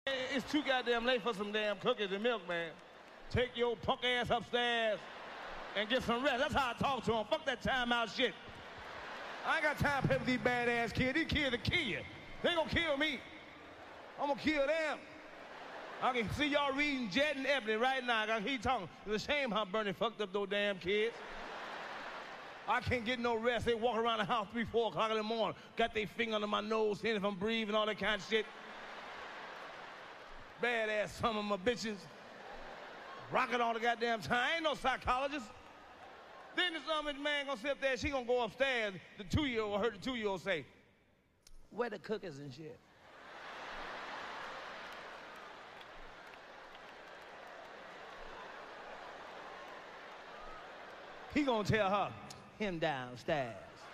It's too goddamn late for some damn cookies and milk, man. Take your punk ass upstairs and get some rest. That's how I talk to him. Fuck that timeout shit. I ain't got time to play with these badass kids. These kids will kill you. They ain't gonna kill me. I'm gonna kill them. I can see y'all reading Jet and Ebony right now. I got heat talking. It's a shame how Bernie fucked up those damn kids. I can't get no rest. They walk around the house 3, 4 o'clock in the morning. Got their finger under my nose, seeing if I'm breathing, all that kind of shit. Badass some of my bitches. Rocking all the goddamn time. I ain't no psychologist. Then this man gonna sit up there, she gonna go upstairs. The 2-year-old, heard the 2-year-old say, where the cookies and shit? He gonna tell her, him downstairs.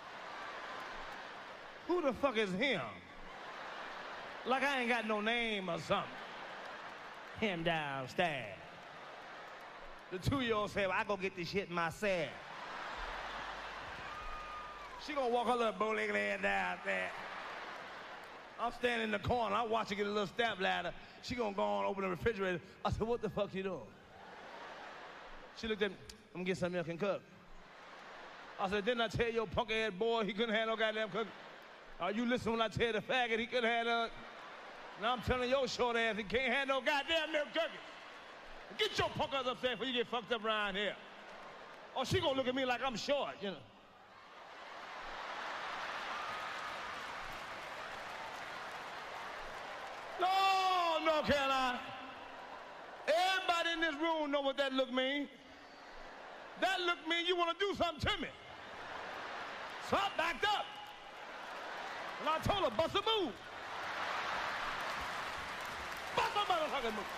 Who the fuck is him? Like I ain't got no name or something. Him downstairs. The 2-year-old said, well, I go get this shit myself. She gonna walk her little bow-legged ass down there. I'm standing in the corner. I watch her get a little step ladder. She gonna go on, open the refrigerator. I said, what the fuck you doing? She looked at me, I'm gonna get some milk and cook. I said, didn't I tell your punk ass boy he couldn't have no goddamn cook? Are you listening when I tell the faggot he couldn't have none? Now I'm telling your short ass he can't have no goddamn milk cookies. Get your punk ass upstairs before you get fucked up around here. Or she gonna look at me like I'm short, you know. No, North Carolina. Everybody in this room know what that look mean. That look mean you want to do something to me. So I backed up. And I told her, bust a move. Bust a motherfucking move.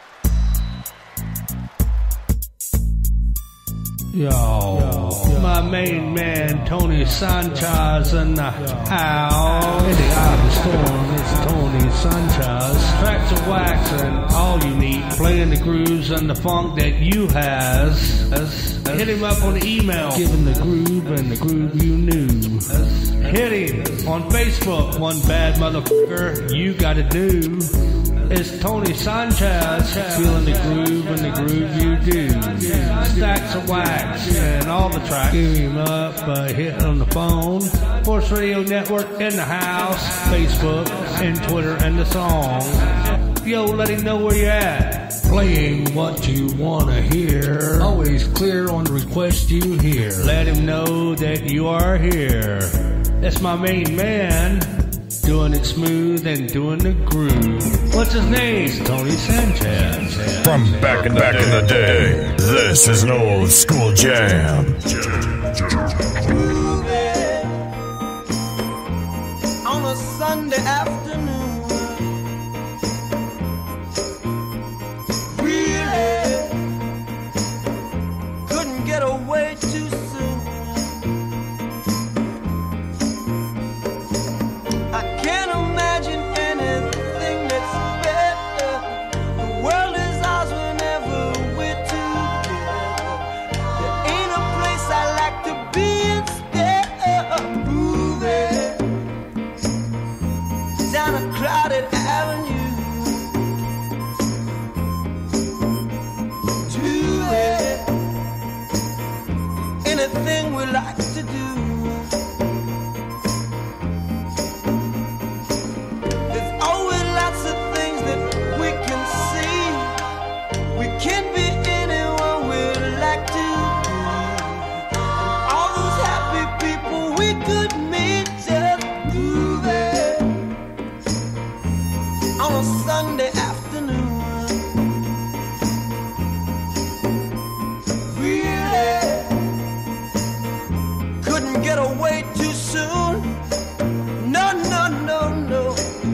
Yo, my main man Tony Sanchez in the house. In the eye of the storm, it's Tony Sanchez. Tracks of wax and all you need. Playing the grooves and the funk that you has. Hit him up on the email. Giving the groove and the groove you knew. Hit him on Facebook. One bad motherfucker you gotta do. It's Tony Sanchez, feeling the groove and the groove you do. Stacks of wax and all the tracks. Give him up by hitting on the phone. Force Radio Network in the house, Facebook and Twitter and the song. Yo, let him know where you're at. Playing what you wanna hear. Always clear on the request you hear. Let him know that you are here. That's my main man. Doing it smooth and doing the groove. What's his name? Tony Sanchez. From back in the day, this is an old school jam. On a Sunday afternoon, really couldn't get away too soon. I can't imagine anything that's better. The world is ours whenever we're together. There ain't a place I like to be instead of moving down a crowded avenue. Doing anything we like to do. Sunday afternoon, really couldn't get away too soon. No, no, no, no.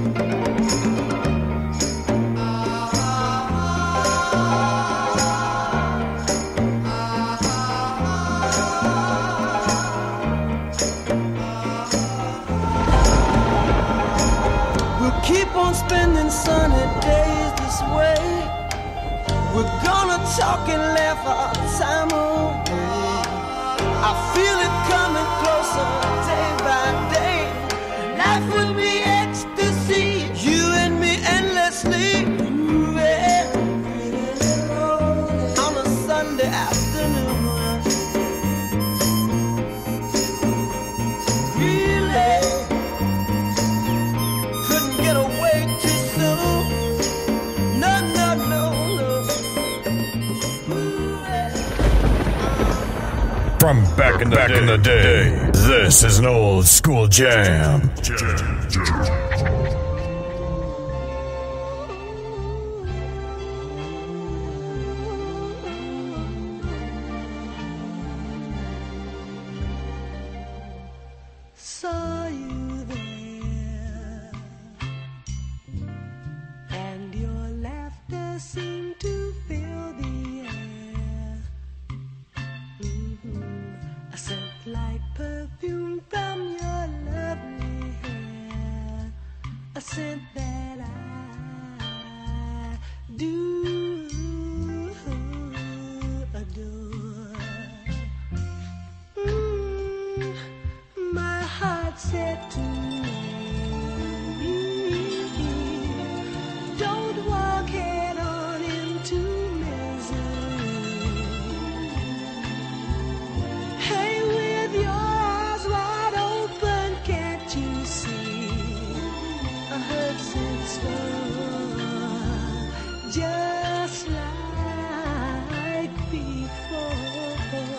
We'll keep on spending sunny days this way. We're gonna talk and laugh our time away. I feel it coming closer day by day. Life will be ecstasy, you and me endlessly. From back in the day, this is an old school jam. Saw you there, and your laughter seemed to fill the air. A scent like perfume from your lovely hair, a scent that I do adore. My heart said to me, don't walk head on into misery. Hey, with your eyes wide open, can't you see? A heart since just like before.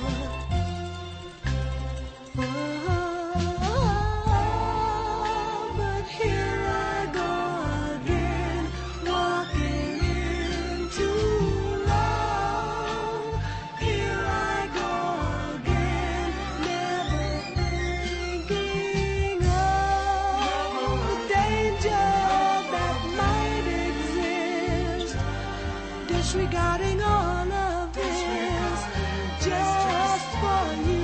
But here I go again, walking into love. Here I go again, never thinking of the danger that might exist, disregarding all of this just for you.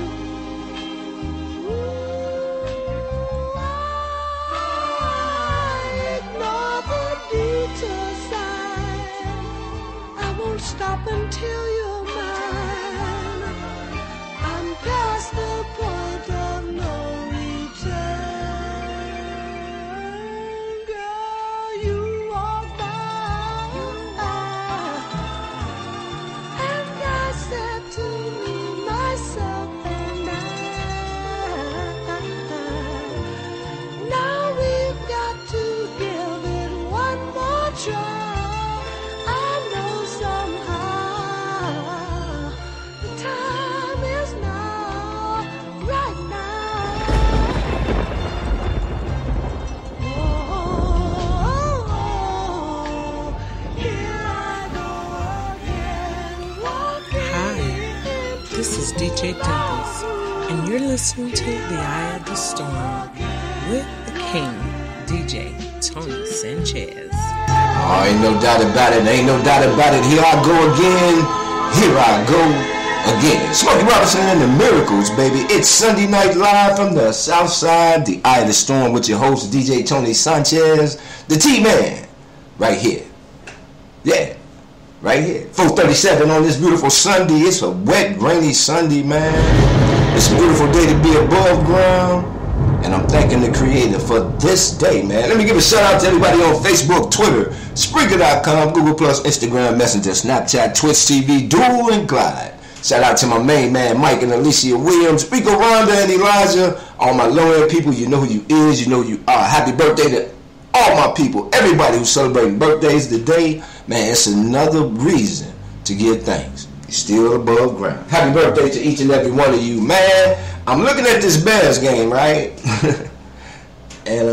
Stop until you're mine. I'm past the point of no return. Girl, you walk by, and I said to myself, and now we've got to give it one more try. This is DJ Dimples, and you're listening to The Eye of the Storm with the king, DJ Tony Sanchez. Oh, ain't no doubt about it, ain't no doubt about it. Here I go again, here I go again. Smokey Robinson and the Miracles, baby. It's Sunday Night Live from the South Side, The Eye of the Storm with your host, DJ Tony Sanchez, the T-Man, right here. Yeah. Right here, 4:37 on this beautiful Sunday. It's a wet, rainy Sunday, man. It's a beautiful day to be above ground, and I'm thanking the Creator for this day, man. Let me give a shout out to everybody on Facebook, Twitter, Spreaker.com, Google+, Instagram, Messenger, Snapchat, Twitch TV, Duel and Glide. Shout out to my main man, Mike and Alicia Williams, Rico, Rhonda, and Elijah. All my low-end people, you know who you is, you know who you are. Happy birthday to all my people, everybody who's celebrating birthdays today. Man, it's another reason to give thanks. You're still above ground. Happy birthday to each and every one of you, man. I'm looking at this Bears game, right? And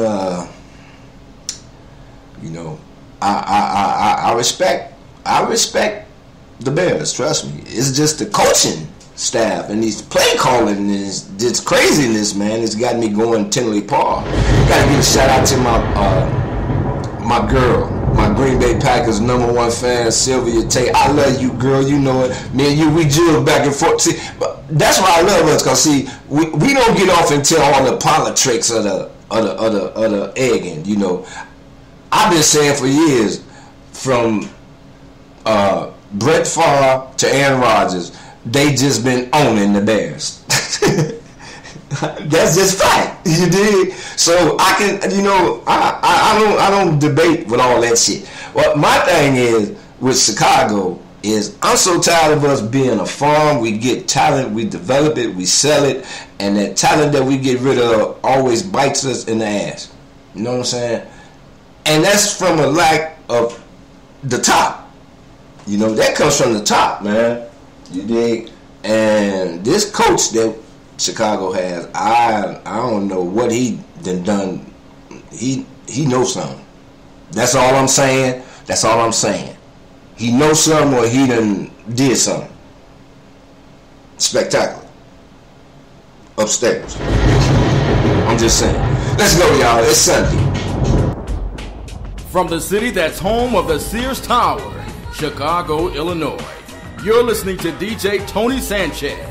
you know, I respect the Bears. Trust me. It's just the coaching staff and these play calling is this craziness, man. It's got me going tenderly par. Gotta give a shout out to my girl. My Green Bay Packers #1 fan, Sylvia Tate. I love you, girl. You know it. Me and you, we jig back and forth. See, but that's why I love us, cause see, we don't get off until all the politics of the egging. You know, I've been saying for years, from Brett Favre to Aaron Rodgers, they just been owning the Bears. That's just fact, you dig? So I can, you know, I don't debate with all that shit. Well, my thing is with Chicago is I'm so tired of us being a farm. We get talent, we develop it, we sell it, and that talent that we get rid of always bites us in the ass. You know what I'm saying? And that's from a lack of the top. You know, that comes from the top, man. You dig? And this coach that Chicago has, I don't know what he done. He knows something. That's all I'm saying. That's all I'm saying. He knows something, or he done did something spectacular upstairs. I'm just saying. Let's go, y'all. It's Sunday. From the city that's home of the Sears Tower, Chicago, Illinois, you're listening to DJ Tony Sanchez.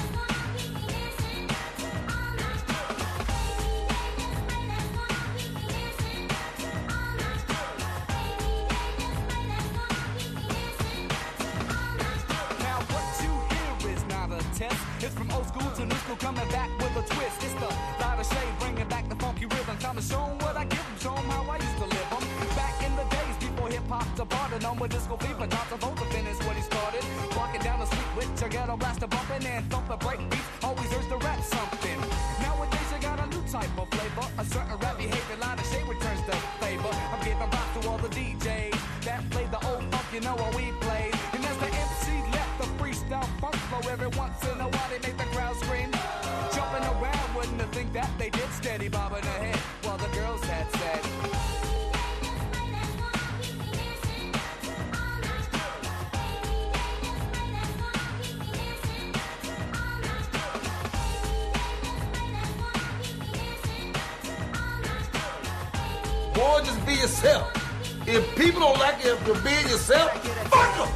Boy, just be yourself. If people don't like you for being yourself, fuck them.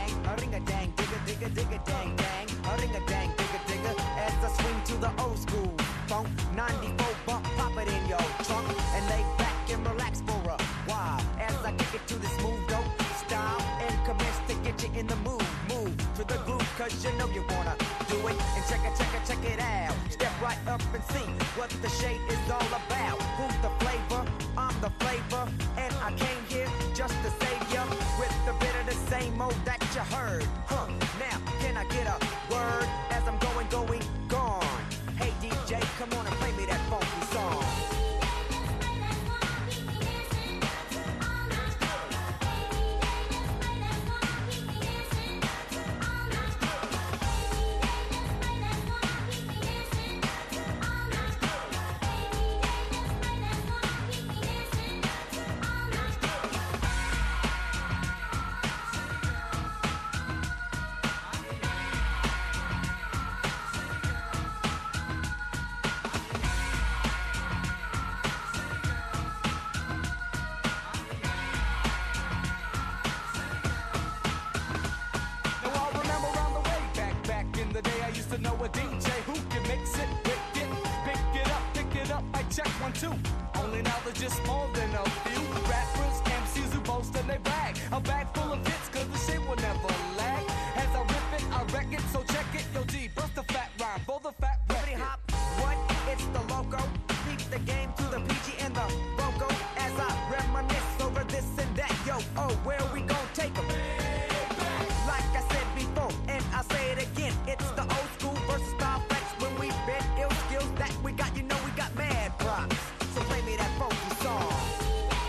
As I swing to the old school funk, 94 bump, pop it in your trunk, and lay back and relax for a while. As I kick it to the smooth dope style, and commence to get you in the mood. Move to the groove, cause you know you wanna do it. And check it out. Step right up and see what the shade is all about. Who's the flavor? I'm the flavor, and I came here just to save ya with the bit of the same old that you heard. Now, can I get a word as I'm going, gone? Hey DJ, come on and play me that funky song. Check 1, 2. Only now there's just more than a few rappers, MCs who boast and they brag. A bag full of hits, cause the shit will never lag. As I rip it, I wreck it, so check it. Yo, G, bust the fat rhyme for the fat record. Hop, what? It's the logo. Beat the game to the PG and the logo. As I reminisce over this and that. Yo, oh, where we gon' take them? Like I said before, and I say it again. It's the old school versus style flex. When we been ill skills that we got, you know we got mad props. So play me that funky song.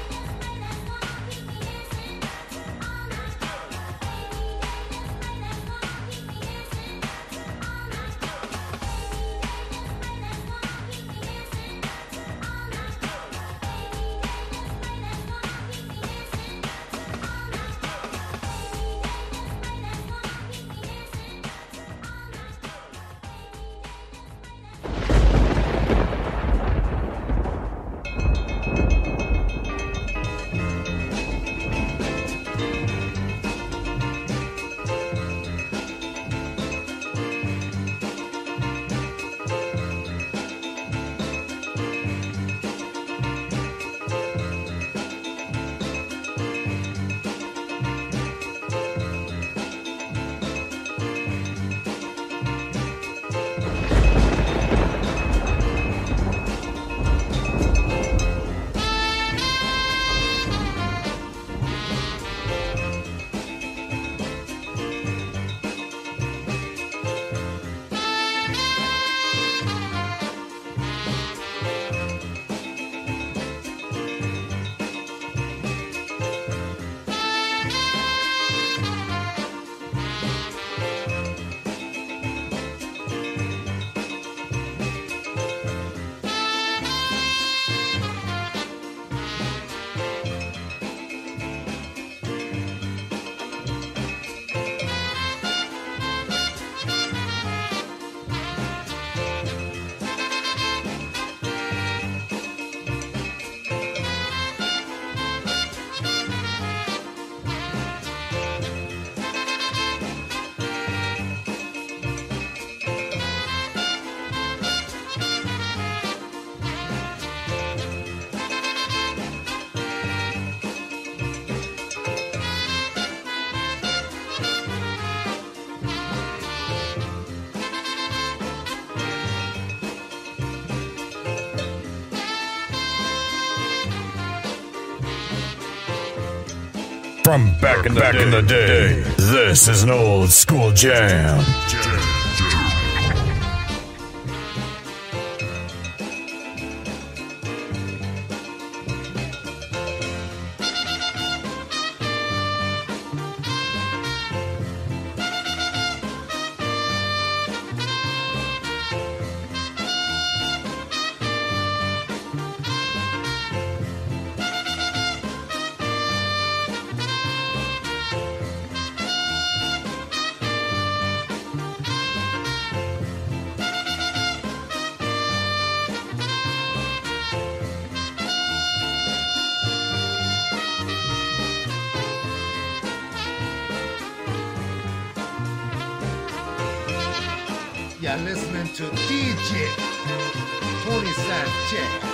From back in the day, this is an old school jam. You're listening to DJ Tony Sanchez.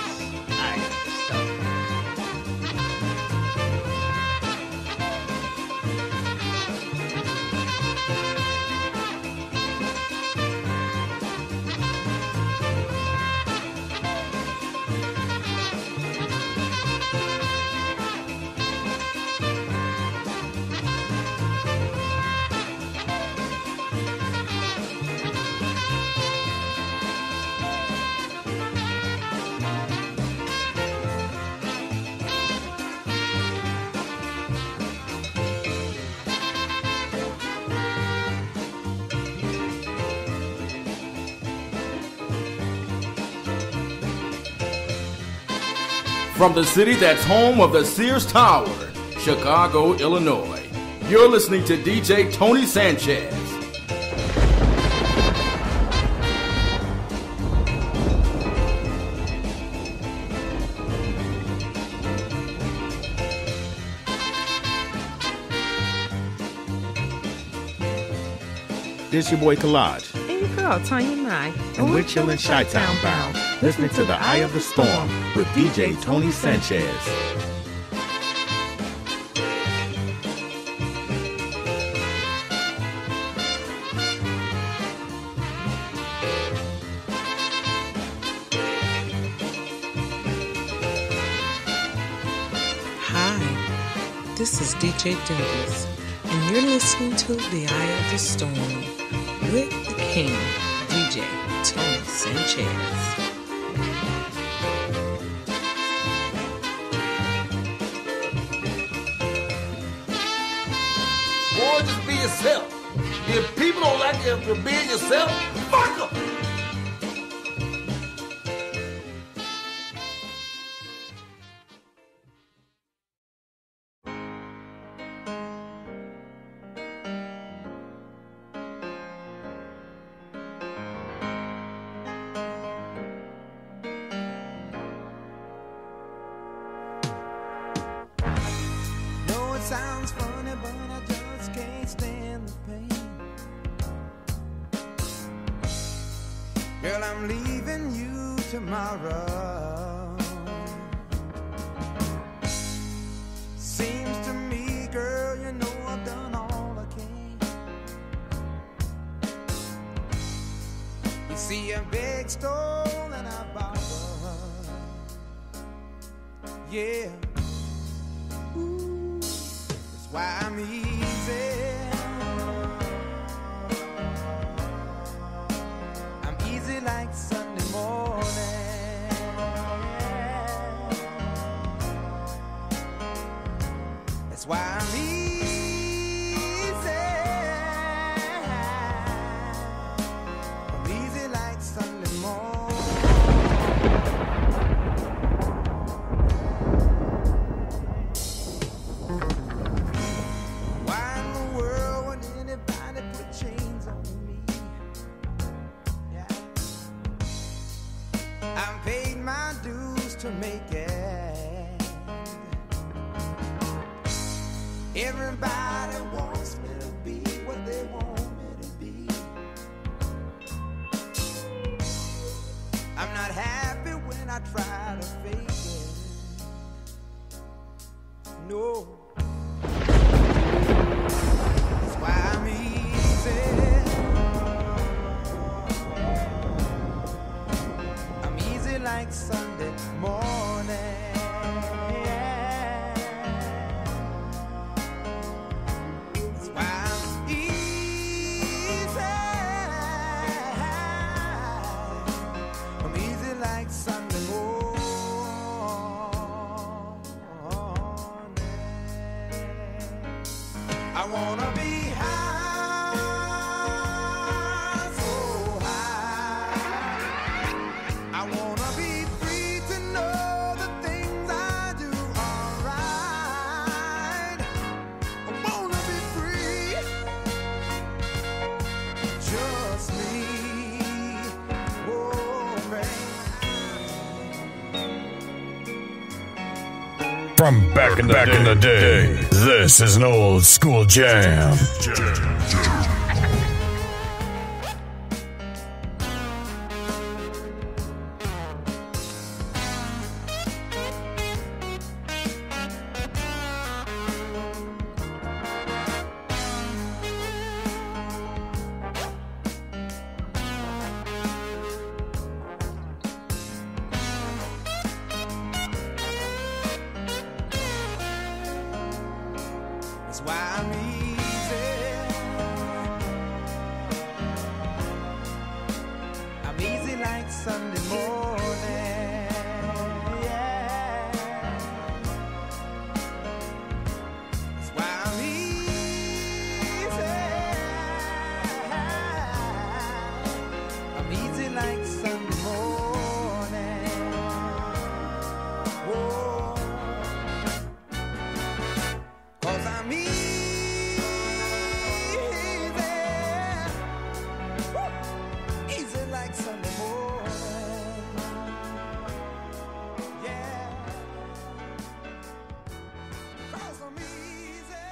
From the city that's home of the Sears Tower, Chicago, Illinois, you're listening to DJ Tony Sanchez. This your boy Collage. And your girl, Tanya Nye. And we're chilling Chi-Town bound, listening to The Eye of the Storm with DJ Tony Sanchez. Hi, this is DJ Dennis, and you're listening to The Eye of the Storm with the King, DJ Tony Sanchez. Boy, just be yourself. If people don't like you for being yourself, fuck them. Sounds funny, but I just can't stand the pain. Girl, I'm leaving you tomorrow. Seems to me, girl, you know I've done all I can. You see, I beg, stole, and I borrow. Yeah. Why I'm easy. I'm easy like Sunday morning. That's why I'm easy. I'm easy like Sunday morning. To make it. Everybody wants me to be what they want me to be. I'm not happy when I try to fake it. No. That's why I'm easy. I'm easy like Sunday morning. I wanna be high, so high. I wanna be free to know the things I do are right. I wanna be free, just me. Oh, man. From back in the day, this is an old school jam. That's why I'm easy. I'm easy like Sunday morning. Yeah. That's why I'm easy. I'm easy like Sunday morning. Whoa. 'Cause I'm easy. Easy like Sunday morning. Yeah. 'Cause I'm easy.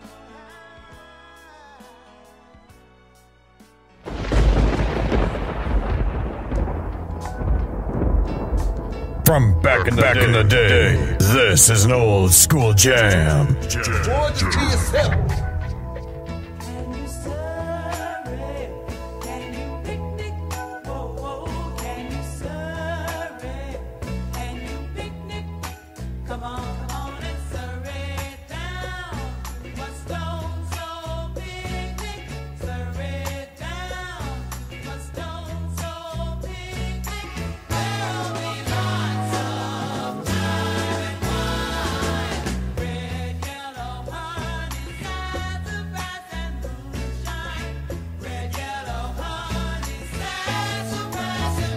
From back in the day, this is an old school jam. Boy, just be yourself. Can you serve it? Can you picnic? Whoa, whoa, can you serve it? Can you picnic? Come on and serve it down. What's stone so picnic? Serve it down. What's stone so picnic? There'll be lots of time and wine. Red, yellow, honey, sassafras and moonshine. Red, yellow, honey, sassafras and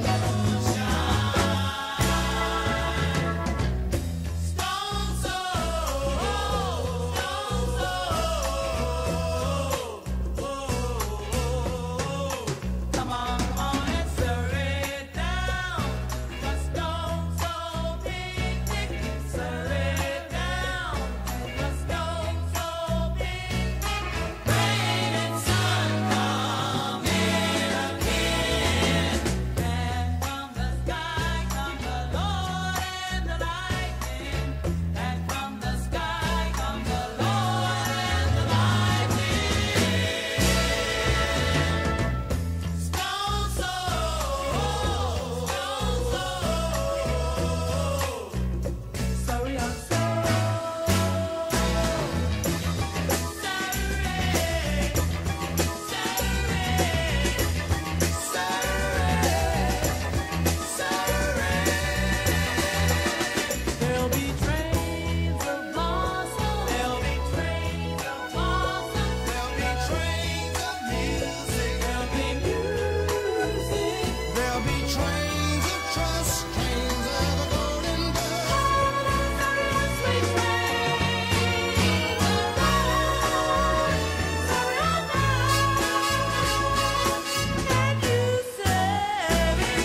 moonshine. Stone so, come on and serve it down. What's stone so picnic? Serve it down. What's stone so picnic? Rain and sun come in again. And from the sky come the Lord and the lightning. And from the sky come the Lord and the lightning. Stone so, sorry I'm There'll be trains of blossom. There'll be trains of blossom. There'll be trains of music. There'll be music. There'll be trains of trust. Trains of a golden dust. Sweet trains of love. Sorry I'm Can you serve it?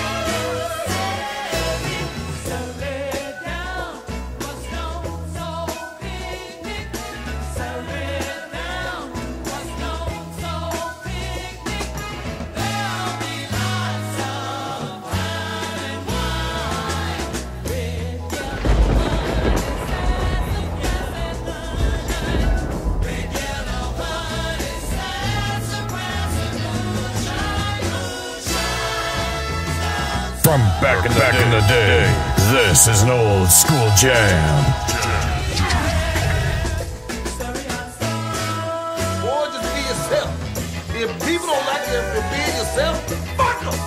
Serve it down. What's stone so picnic? Serve it down. What's stone so picnic? There'll be lots of time and wine. Red, yellow, honey, sassafras and moonshine. Red, yellow, honey, sassafras and moonshine. Moonshine. From back in the day, this is an old school jam. Boy, just be yourself. If people don't like you for being yourself, fuck them.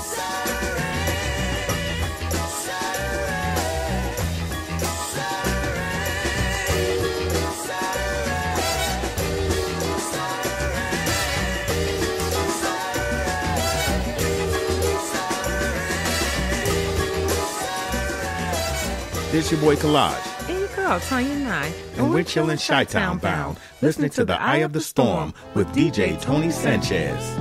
This your boy Collage. And your girl, Tanya Nye. And we're chilling Chi-Town bound, listening to The Eye of the Storm with DJ Tony Sanchez.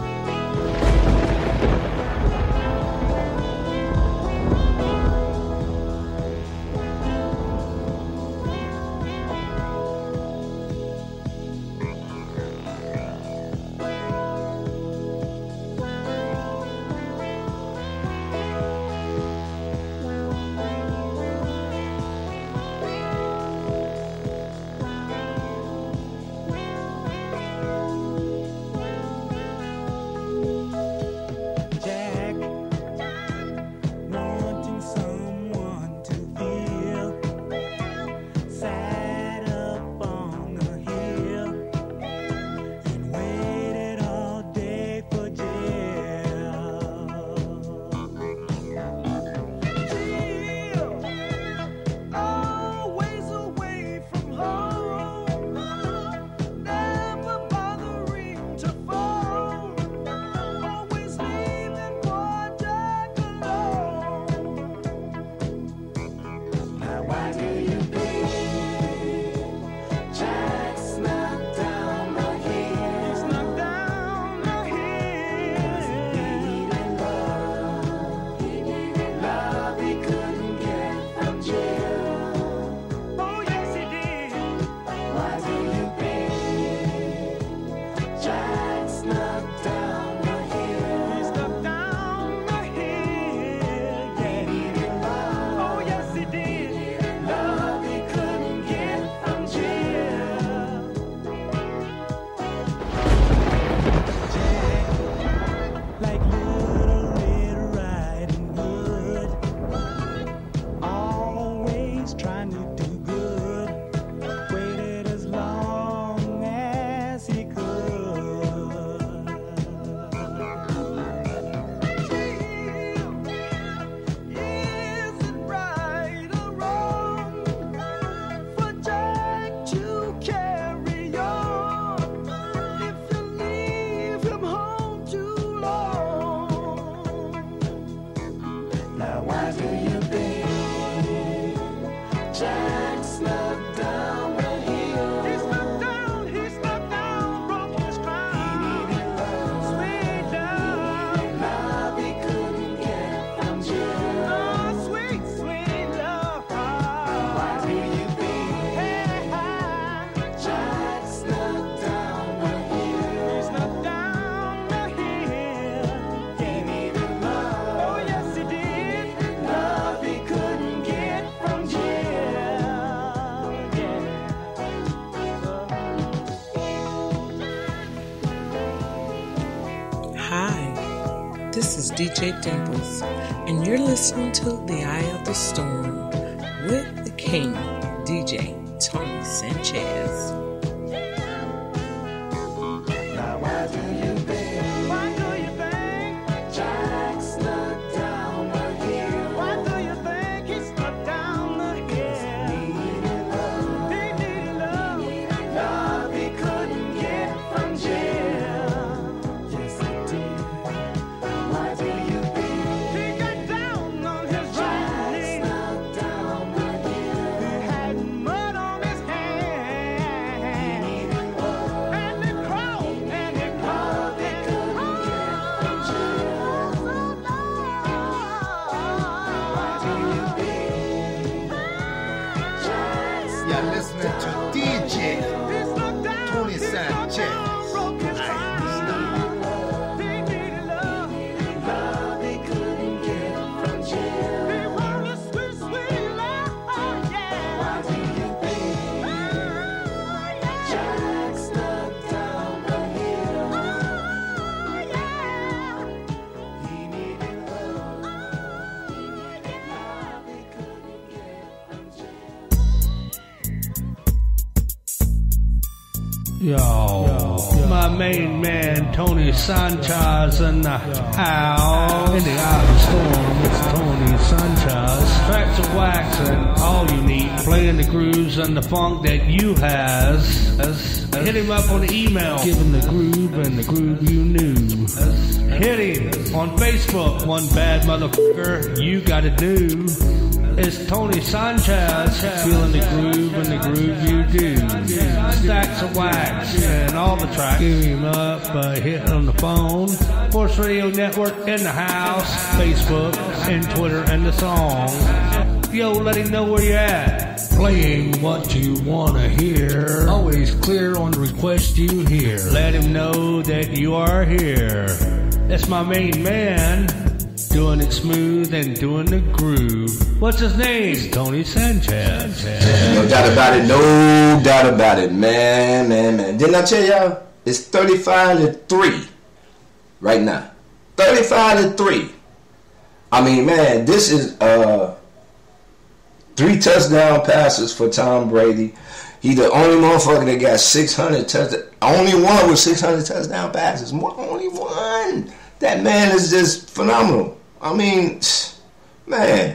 This is DJ Dimples, and you're listening to The Eye of the Storm with the King, DJ Tony Sanchez. Yo, my main man Tony Sanchez in the house. In the eye of the storm, it's Tony Sanchez. Tracks of wax and all you need. Playing the grooves and the funk that you has. Hit him up on the email. Give him the groove and the groove you knew. Hit him on Facebook. One bad motherfucker you gotta do. It's Tony Sanchez, feeling the groove and the groove you do. Stacks of wax and all the tracks. Give him up, hit on the phone. Force Radio Network in the house, Facebook and Twitter and the song. Yo, let him know where you're at. Playing what you wanna hear. Always clear on the request you hear. Let him know that you are here. That's my main man, doing it smooth and doing the groove. What's his name? It's Tony Sanchez. No doubt about it, no doubt about it, man. Didn't I tell y'all? It's 35-3 right now. 35-3. I mean, man, this is 3 touchdown passes for Tom Brady. He the only motherfucker that got 600 touchdowns. Only one with 600 touchdown passes. Only one. That man is just phenomenal. I mean, man.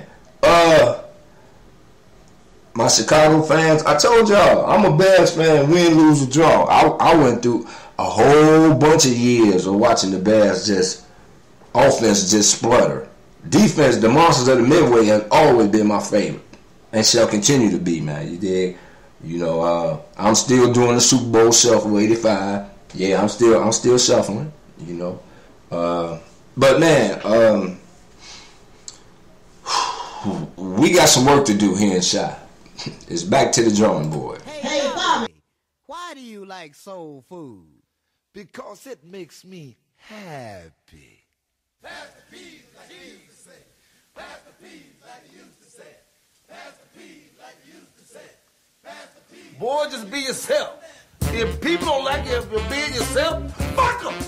My Chicago fans, I told y'all, I'm a Bears fan, win, lose, or draw. I went through a whole bunch of years of watching the Bears offense just splutter. Defense, the Monsters of the Midway, has always been my favorite. And shall continue to be, man. You dig? You know, I'm still doing the Super Bowl shuffle 85. Yeah, I'm still shuffling, you know. But man, we got some work to do here in Chi. It's back to the drawing board. Hey, Bobby, why do you like soul food? Because it makes me happy. Pass the peas like you used to say. Pass the peas like you used to say. Pass the peas like you used to say. Pass the peas. Boy, just be yourself. If people don't like you if you're being yourself, fuck them.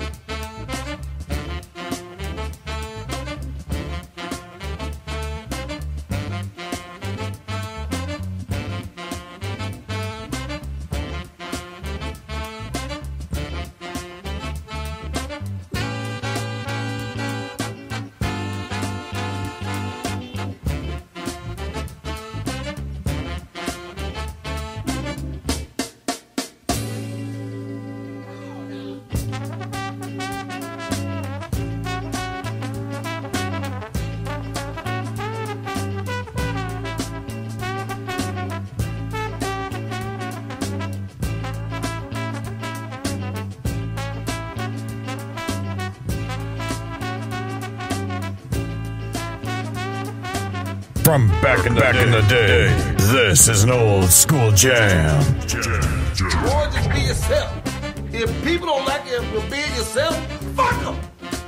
From back in the day, this is an old school jam. Boy, just be yourself. If people don't like you if you're being yourself, fuck them.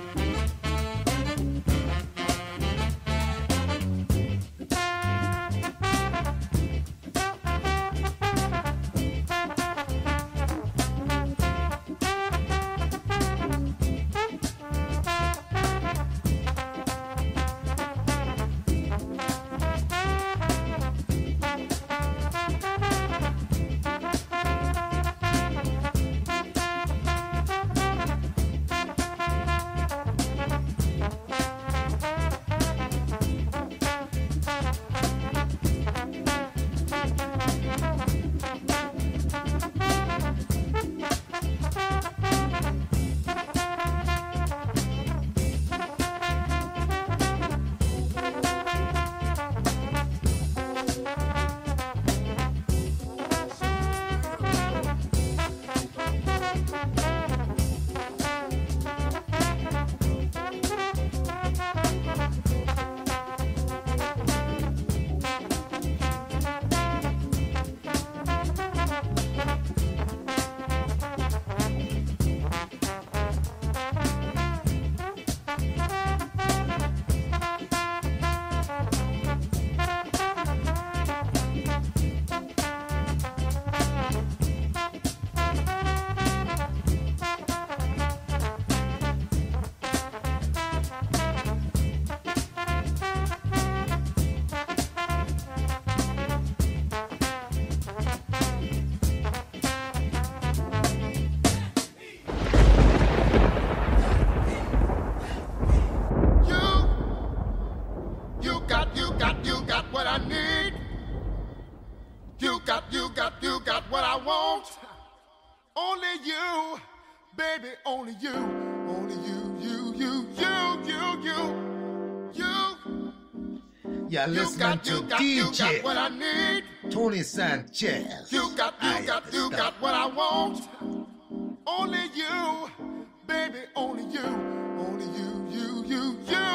You got what I want. Only you, baby, only you. Only you. You're listening to DJ what I need. Tony Sanchez. You got what I want. Only you, baby, only you. Only you.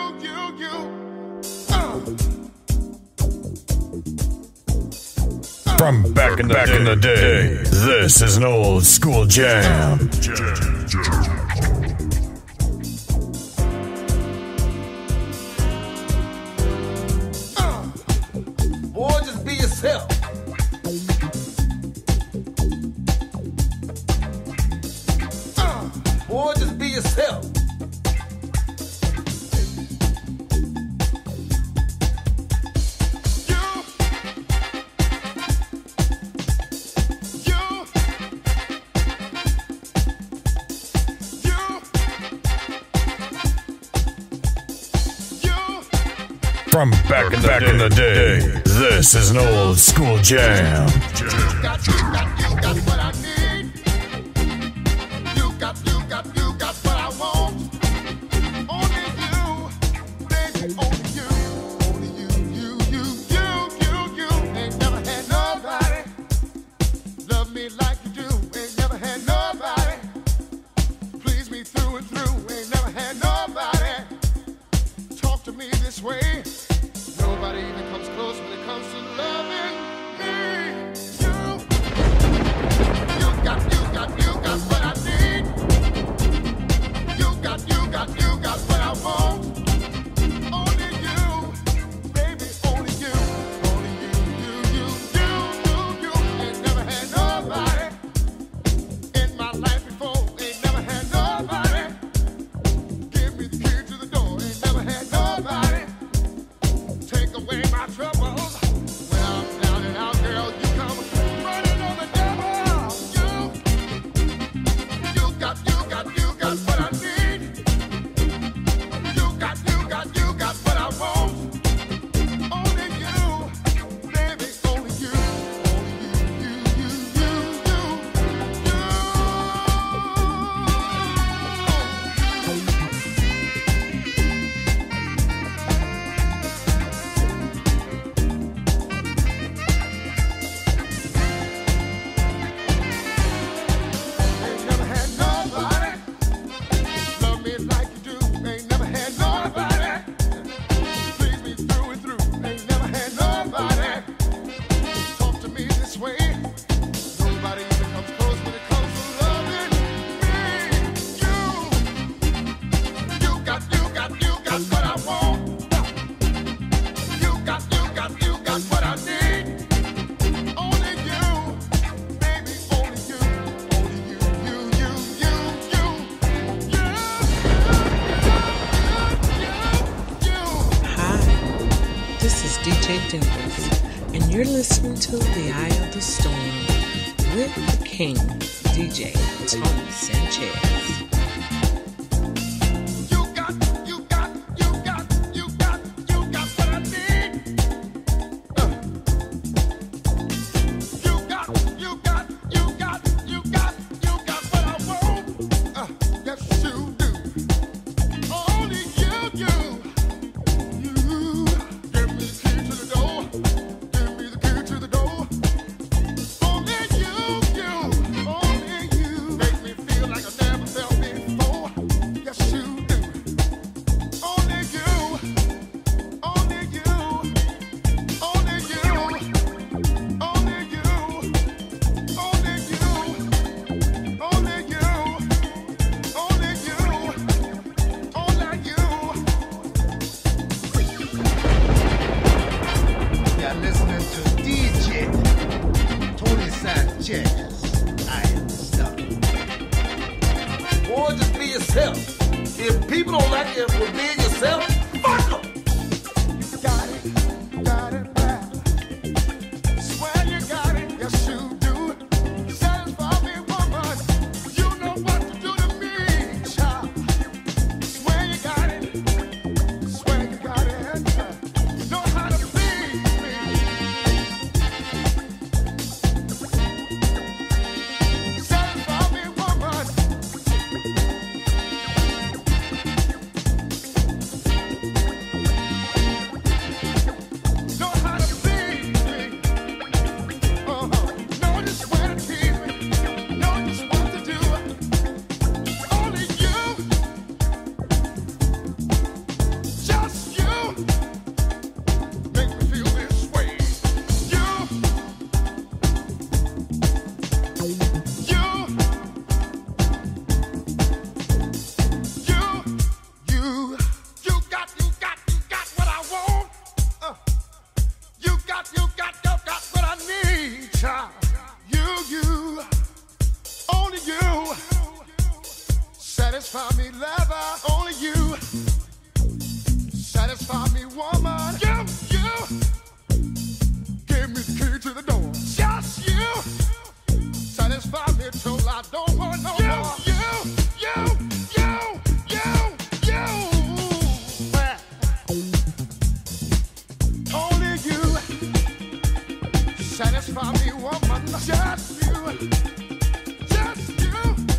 From back in the day, this is an old school jam. Boy, just be yourself. Boy, just be yourself. From back in the day, this is an old school jam. You got what I need. You got what I want. Only you, baby, only you. Only you. Ain't never had nobody love me like you do. Ain't never had nobody please me through and through. Ain't never had nobody talk to me this way. Nobody even comes close when it comes to loving me. You got what I need. You got what I want. Only you, baby, only you. Only you. Ain't never had nobody in my life before. Ain't never had nobody give me the key to the door. Ain't never had nobody take away my troubles. When I'm down and out, girl, you come running on the devil. You got what I need. You got what I want. Only you, baby, only you. Ain't never had nobody love me like you do. Ain't never had nobody please me through and through. Ain't never had nobody talk to me this way. Nobody even comes close when it comes to loving me. You got what I want. You got what I need. Only you, baby, only you. Hi, this is DJ Dimples, and you're listening to The Eye of the Storm with the King, DJ Tony Sanchez. You got what I need. You got what I want. Yes, you do. Only you. Give me the key to the door. Give me the key to the door. Only you. Make me feel like I never felt before. Yes, you do. Only you. Only you. Only you. Only you. Only you. Only you. Only you. Only you. You're listening to DJ Tony Sanchez. I am the stuff. Boy, just be yourself. If people don't like you for being yourself, fuck them. Got it right. Swear you got it, yes you do. Satisfy me, woman. You know what to do to me, child. Swear you got it. You know how to please me. Satisfy me, woman. Satisfy me, lover, only you. Satisfy me, woman. You. Give me the key to the door. Just you. Satisfy me till I don't want no more. You. Only you. Satisfy me, woman. Just you. Just you.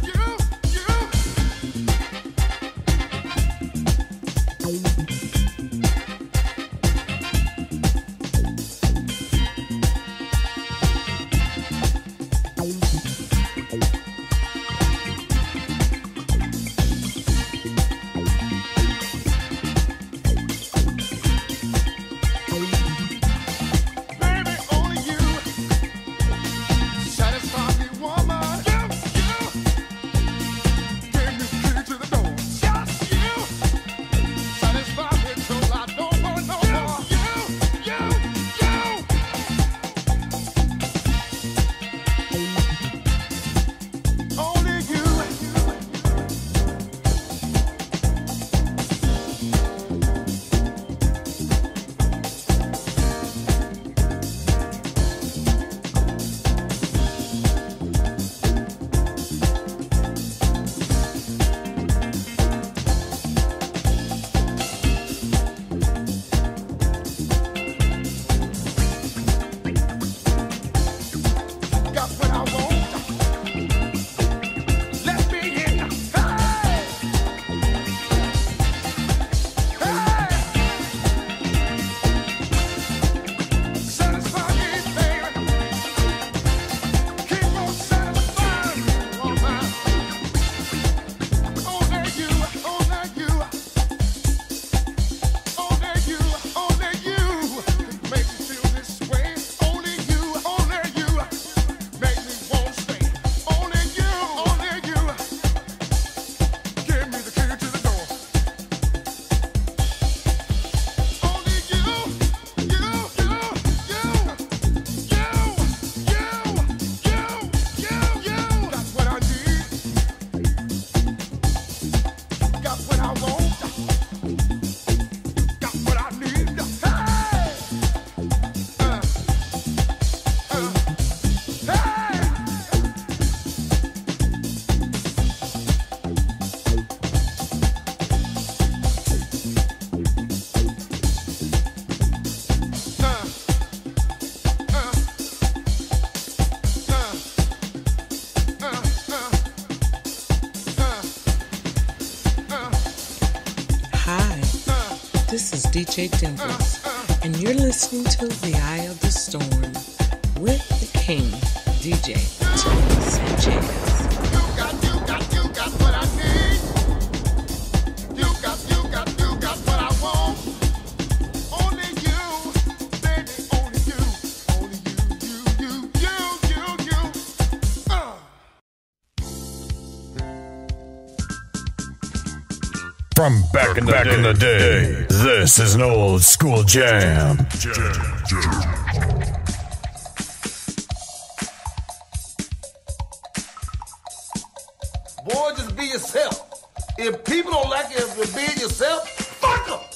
This is DJ Dimples, and you're listening to The Eye of the Storm with the King, DJ Tony Sanchez. You got what I need. You got what I want. Only you, baby, only you. From back in the day, this is an old school jam. Boy, just be yourself. If people don't like you for being yourself, fuck them.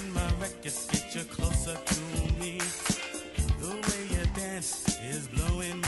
Get you closer to me. The way you dance is blowing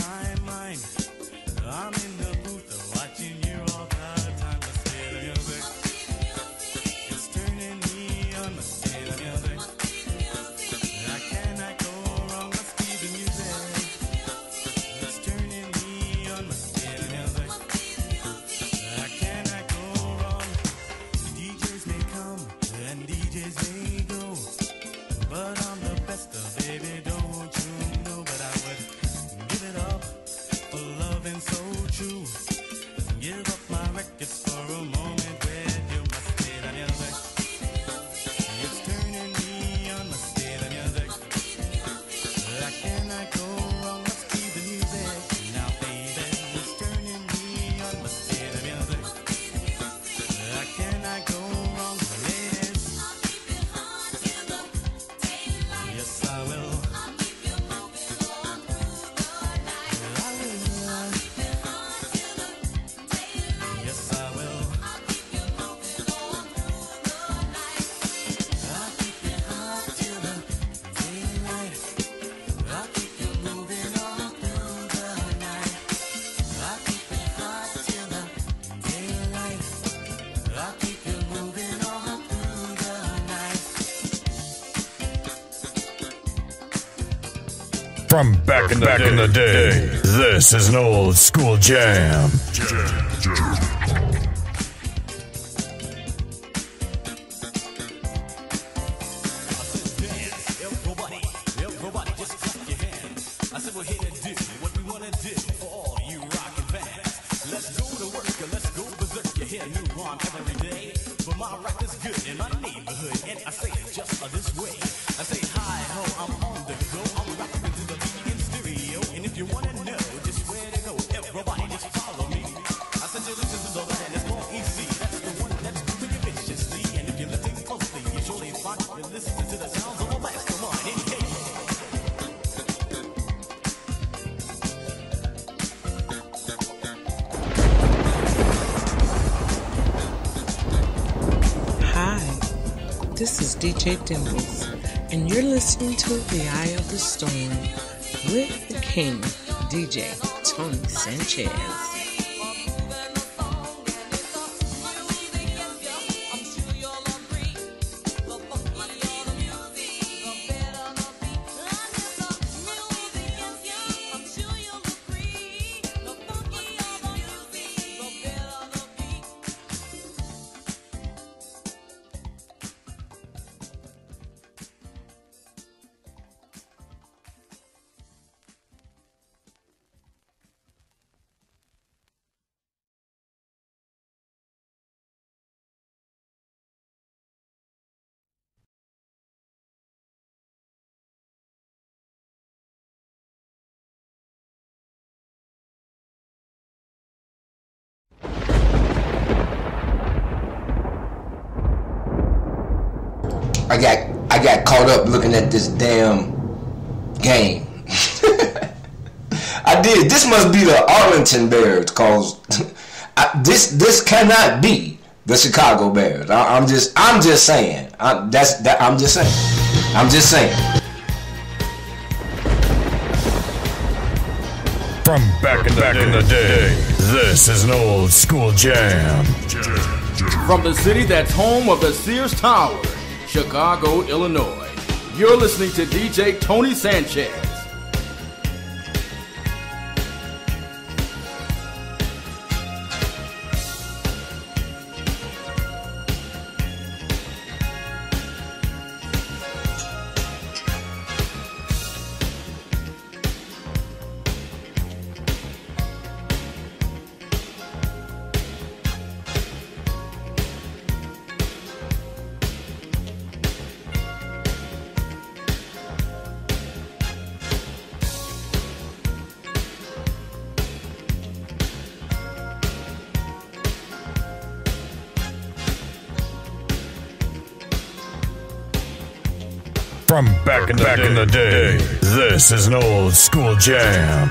From back in the day, this is an old school jam. Everybody just clap your hands. I said we're here to do what we want to do for all you rockin' fans. Let's go to work, let's go berserk. You hear a new rhyme every day, but my rap is good in my neighborhood, and I say it just this way. I say hi ho, I'm on the go, I'm rapping to the beat in stereo, and if you wanna know just where to go, everybody just follow me. I said you listen to the land, it's more easy. That's the one that's moving you viciously, and if you listen closely, you surely find you listen to the sounds of a mastermind. In case this is DJ Dimples, and you're listening to The Eye of the Storm with the King, DJ Tony Sanchez. I got caught up looking at this damn game. I did. This must be the Arlington Bears, cause this cannot be the Chicago Bears. I'm just saying. I'm just saying. From back in the day, this is an old school jam. From the city that's home of the Sears Tower, Chicago, Illinois, you're listening to DJ Tony Sanchez. From back in the day, this is an old school jam.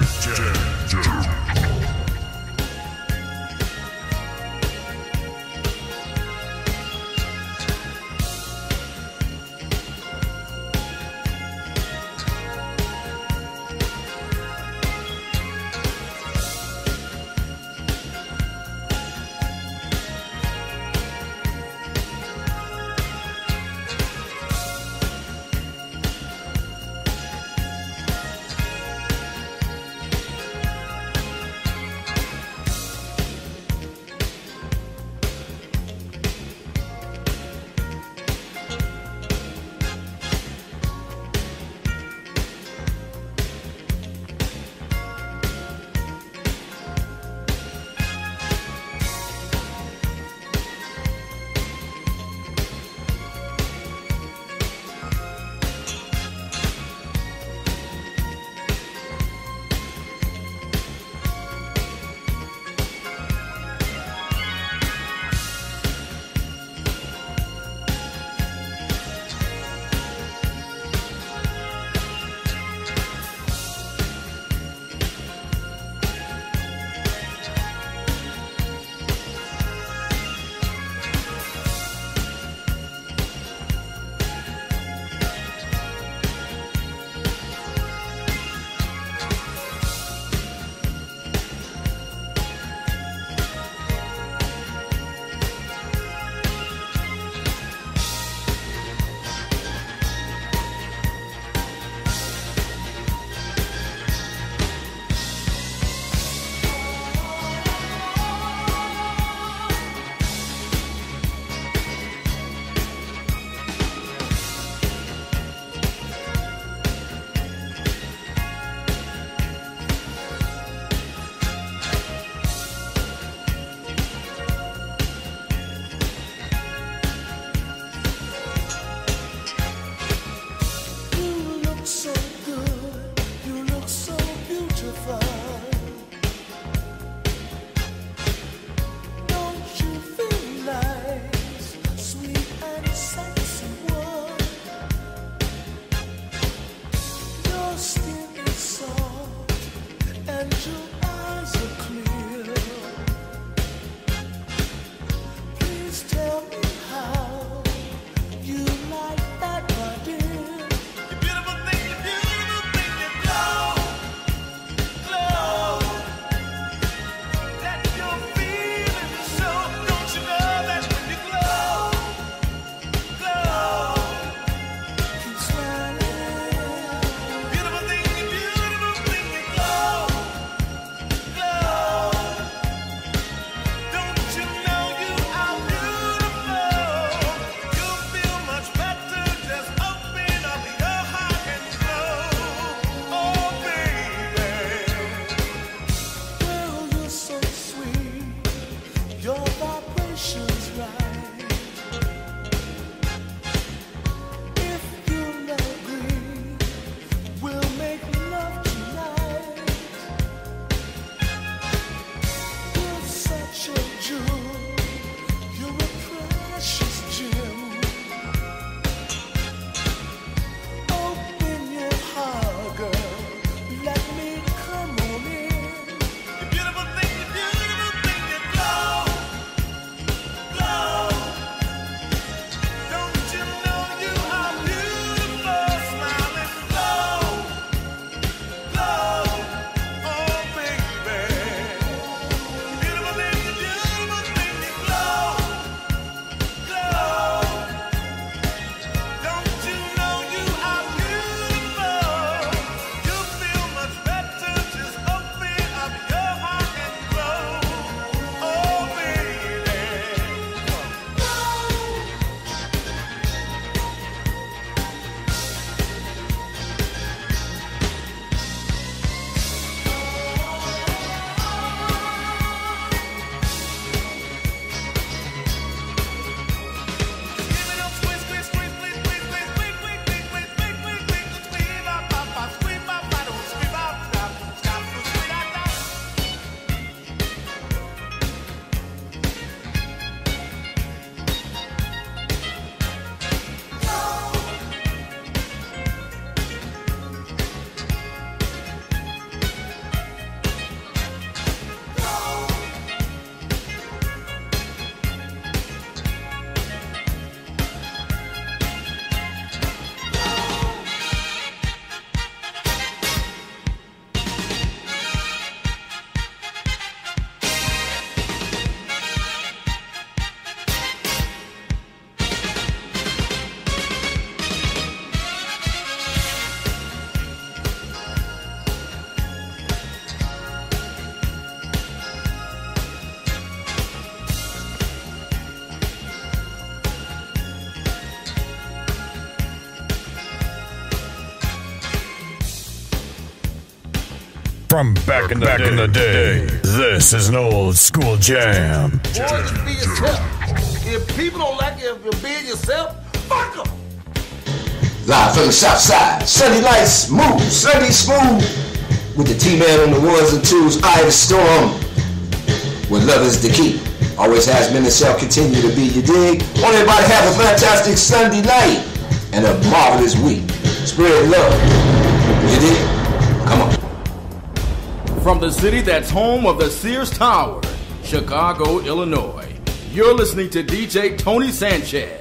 From back in the day, this is an old school jam. Boy, just be yourself. If people don't like you, if you're being yourself, fuck them. Live from the south side, Sunday night smooth, Sunday smooth. With the T-Man on the ones and twos, Eye of the Storm. Where love is the key. Always has been and shall continue to be, you dig? Want everybody to have a fantastic Sunday night and a marvelous week. Spread love. You dig? Come on. From the city that's home of the Sears Tower, Chicago, Illinois, you're listening to DJ Tony Sanchez.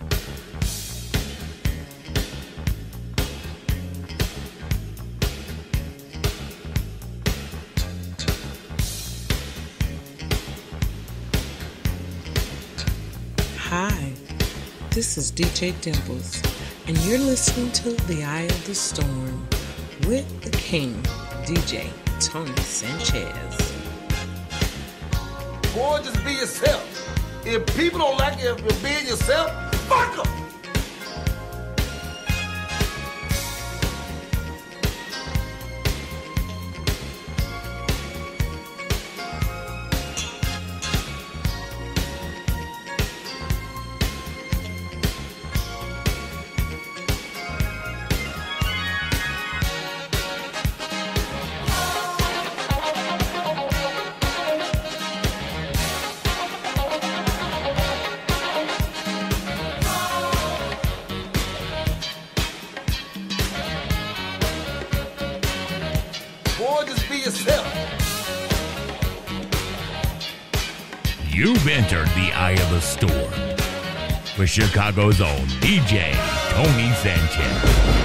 Hi, this is DJ Dimples, and you're listening to The Eye of the Storm with the King, DJ Tony Sanchez. Boy, just be yourself. If people don't like you, if you're being yourself, fuck them. You've entered the Eye of the Storm with Chicago's own DJ Tony Sanchez.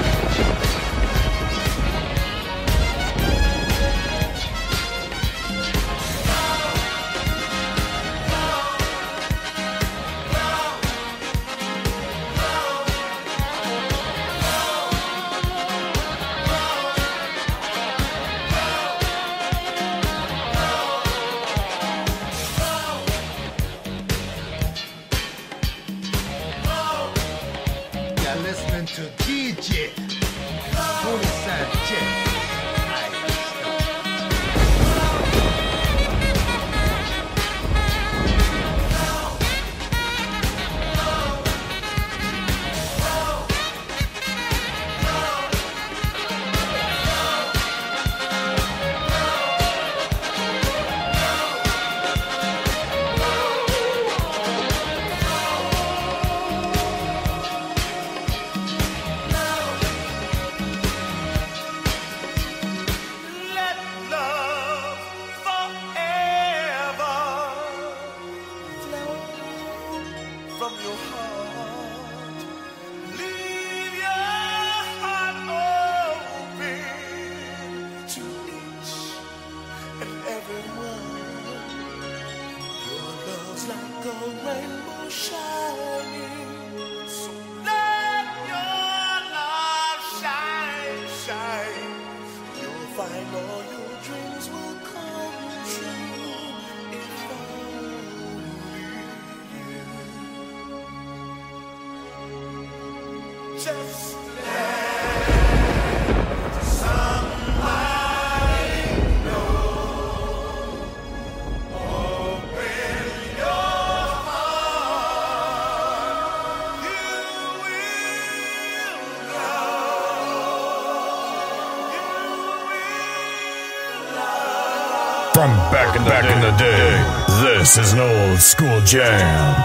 From back in the day, this is an old school jam.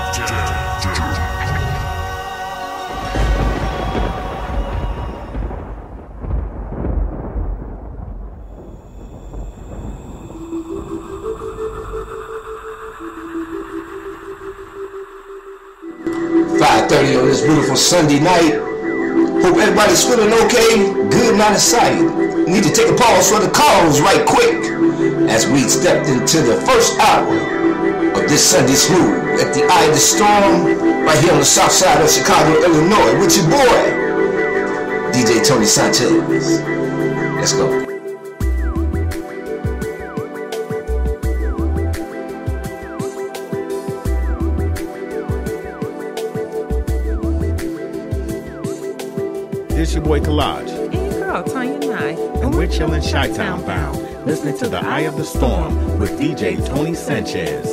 5:30 on this beautiful Sunday night. Hope everybody's feeling okay, good and out of sight. Need to take a pause for the calls right quick as we stepped into the first hour of this Sunday Smooth at the Eye of the Storm right here on the south side of Chicago, Illinois with your boy, DJ Tony Sanchez. Let's go. This your boy Collage. And your girl, Tanya Nye. And we're chillin' Chi-Town bound, listening to the Eye of the Storm with DJ Tony Sanchez.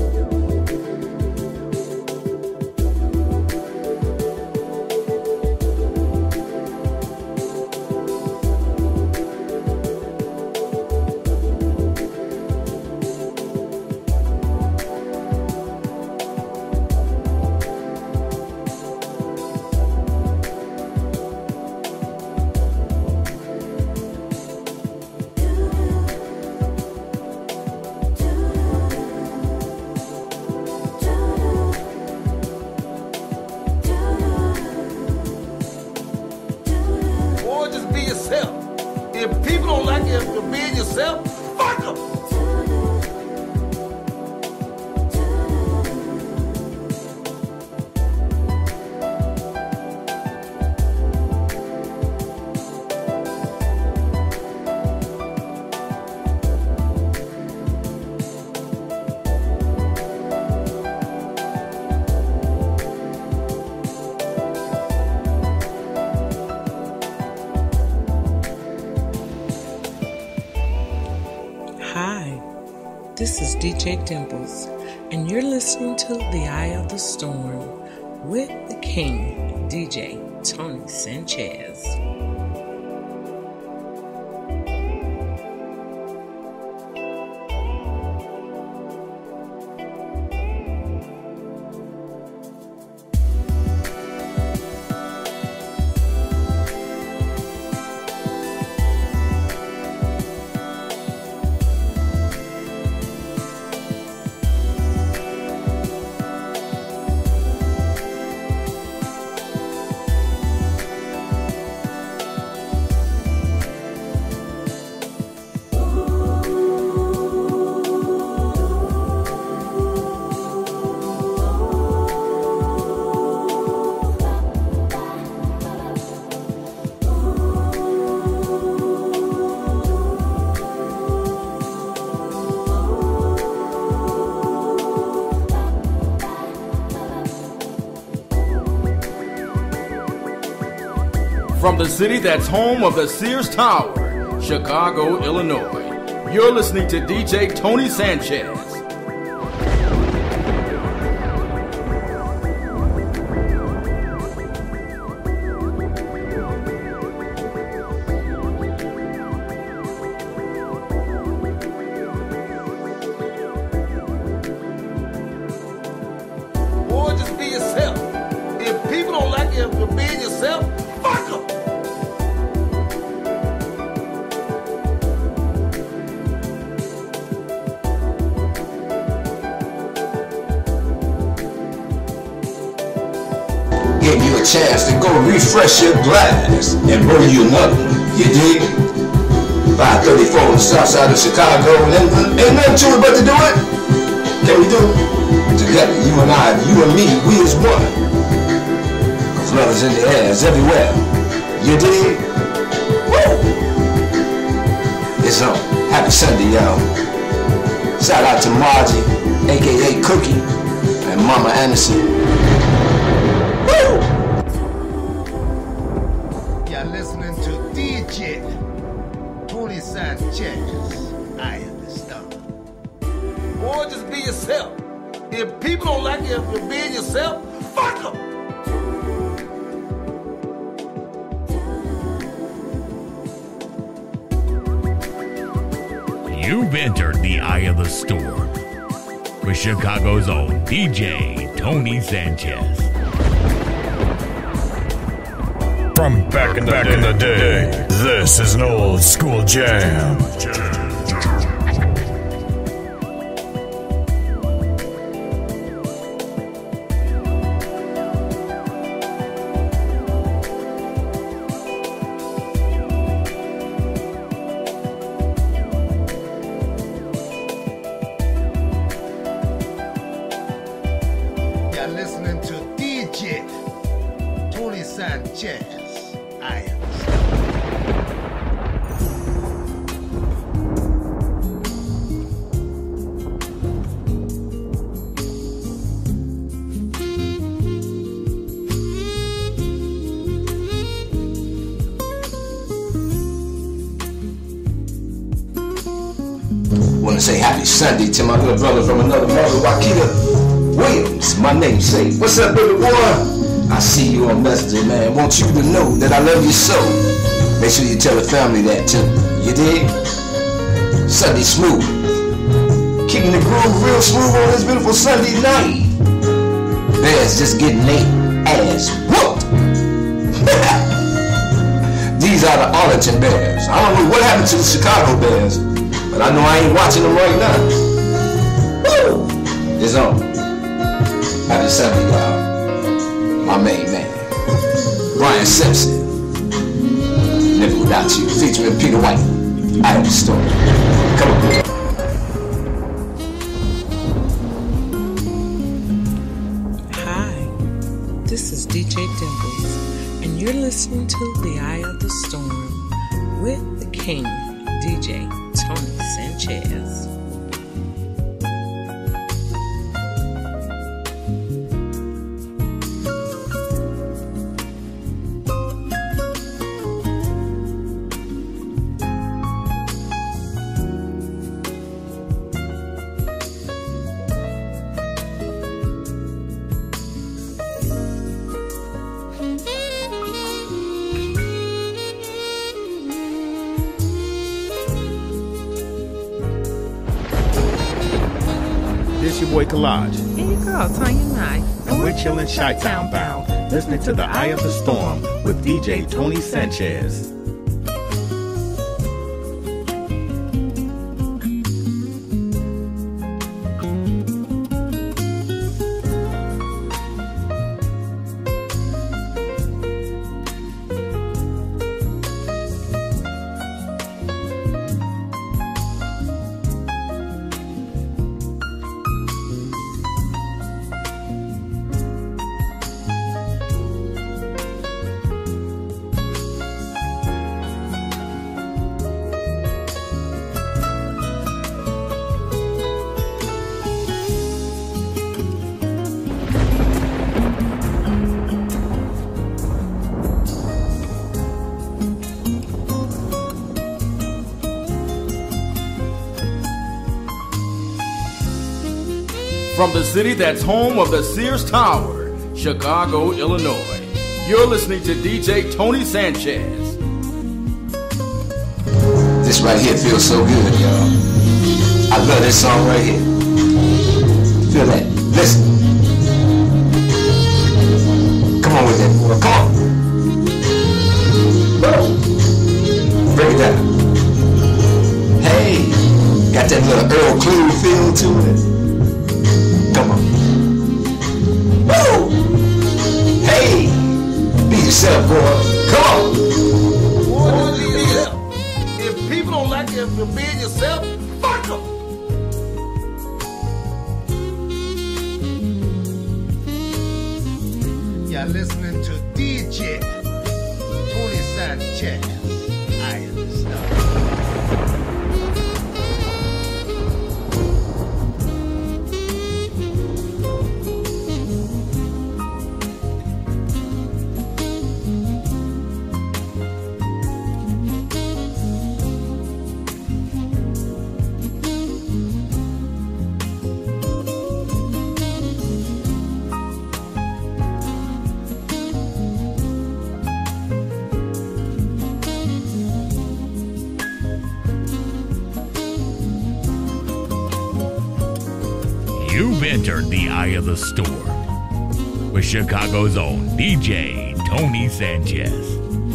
This is DJ Dimples, and you're listening to The Eye of the Storm with the King, DJ Tony Sanchez. From the city that's home of the Sears Tower, Chicago, Illinois, you're listening to DJ Tony Sanchez. Boy, just be yourself. If people don't like you for being yourself, fuck them. Give you a chance to go refresh your glass and burn you another one. You dig? 534 on the south side of Chicago. And ain't nothing to it but to do it. Can we do it? Together, you and I, you and me, we is one. Cause love is in the air, it's everywhere. You dig? Woo! It's on. Happy Sunday, y'all. Shout out to Margie, aka Cookie, and Mama Anderson. You're listening to DJ Tony Sanchez, Eye of the Storm. Boy, just be yourself. If people don't like you for being yourself, fuck them. You've entered the Eye of the Storm with Chicago's own DJ Tony Sanchez. From back in the day, this is an old school jam. You're listening to DJ Tony Sanchez, Eye of the Storm. to say happy Sunday to my little brother from another mother, Wakita Williams, my namesake. What's up, baby boy? I see you on Messenger, man. Want you to know that I love you so. Make sure you tell the family that too. You dig? Sunday smooth. Kicking the groove real smooth on this beautiful Sunday night. Bears just getting their ass whooped. These are the Arlington Bears. I don't know what happened to the Chicago Bears, but I know I ain't watching them right now. Woo! It's on. Happy Sunday, y'all. My main man, Brian Simpson. Never Without You, featuring Peter White. I Have a Story. Come on. Hi, this is DJ Dimples, and you're listening to The Eye of the Storm with the King, DJ Tony Sanchez. This your boy Collage. Here you go, Tanya Nye. And we're chilling Chi-Town bound, listening to The Eye of the Storm with DJ Tony Sanchez. From the city that's home of the Sears Tower, Chicago, Illinois, you're listening to DJ Tony Sanchez. This right here feels so good, y'all. I love this song right here. Feel that? Listen. Come on with that, boy. Come on. Break it down. Hey, got that little Earl Clue feel to it. Come on. Woo! Hey! Be yourself, boy. Come on. Boy, just be yourself. If people don't like you for being yourself, fuck them. You're listening to DJ Tony Sanchez. I Am the Star. You've entered the Eye of the Storm with Chicago's own DJ Tony Sanchez.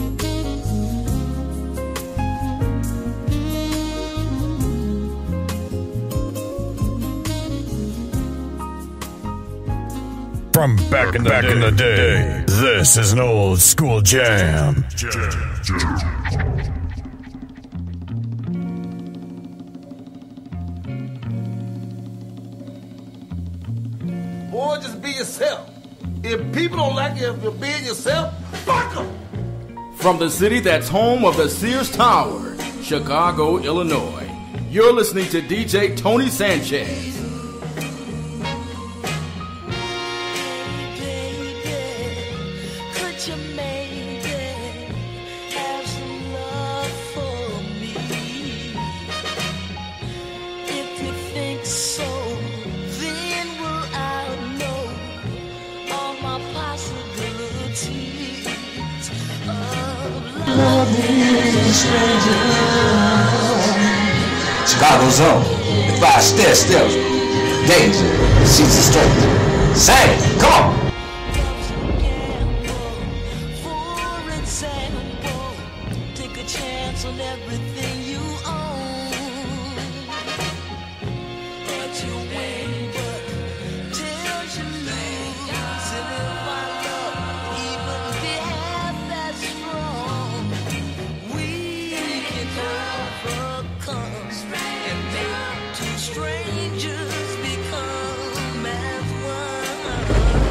From back in the day, this is an old school jam. Boy, just be yourself. If people don't like you for being yourself, fuck them. From the city that's home of the Sears Tower, Chicago, Illinois, you're listening to DJ Tony Sanchez. If stranger. Chicago's own, the 5 steps. Danger, she's a stranger. Sing, come on. Take a chance on everything you own. But you win, but till you lose. And if our love even be half as strong, we can overcome. And make 2 strangers become as one.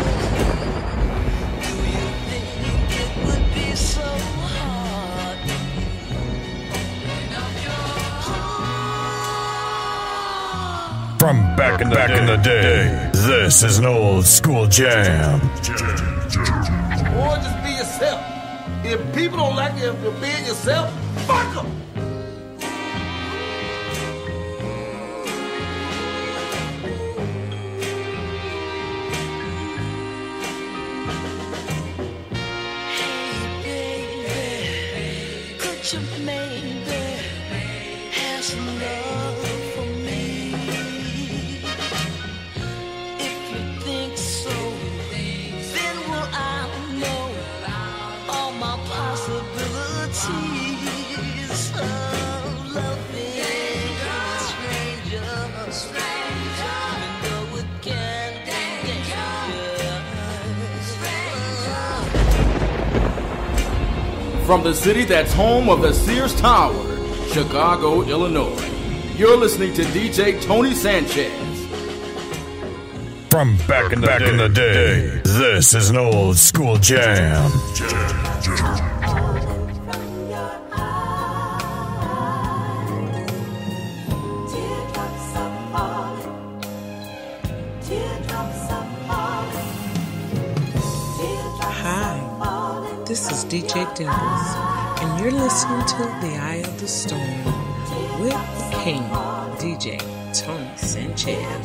Do you think it would be so hard? From back in the day, this is an old school jam. Boy, just be yourself. If people don't like you, if you're being yourself, fuck them. Could you maybe have some love for me? If you think so, then will I know all my possibilities of loving a stranger, even though it can be dangerous. From the city that's home of the Sears Tower, Chicago, Illinois, you're listening to DJ Tony Sanchez. From back in the day, this is an old school jam. Hi, this is DJ Dimples, and you're listening to The Eye of the Storm with the King, DJ Tony Sanchez.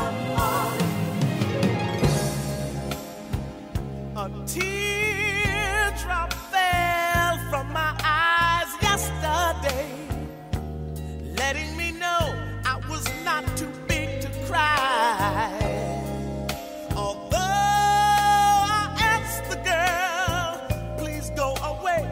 A teardrop fell from my eyes yesterday, letting me know I was not too big to cry. Although I asked the girl, please go away,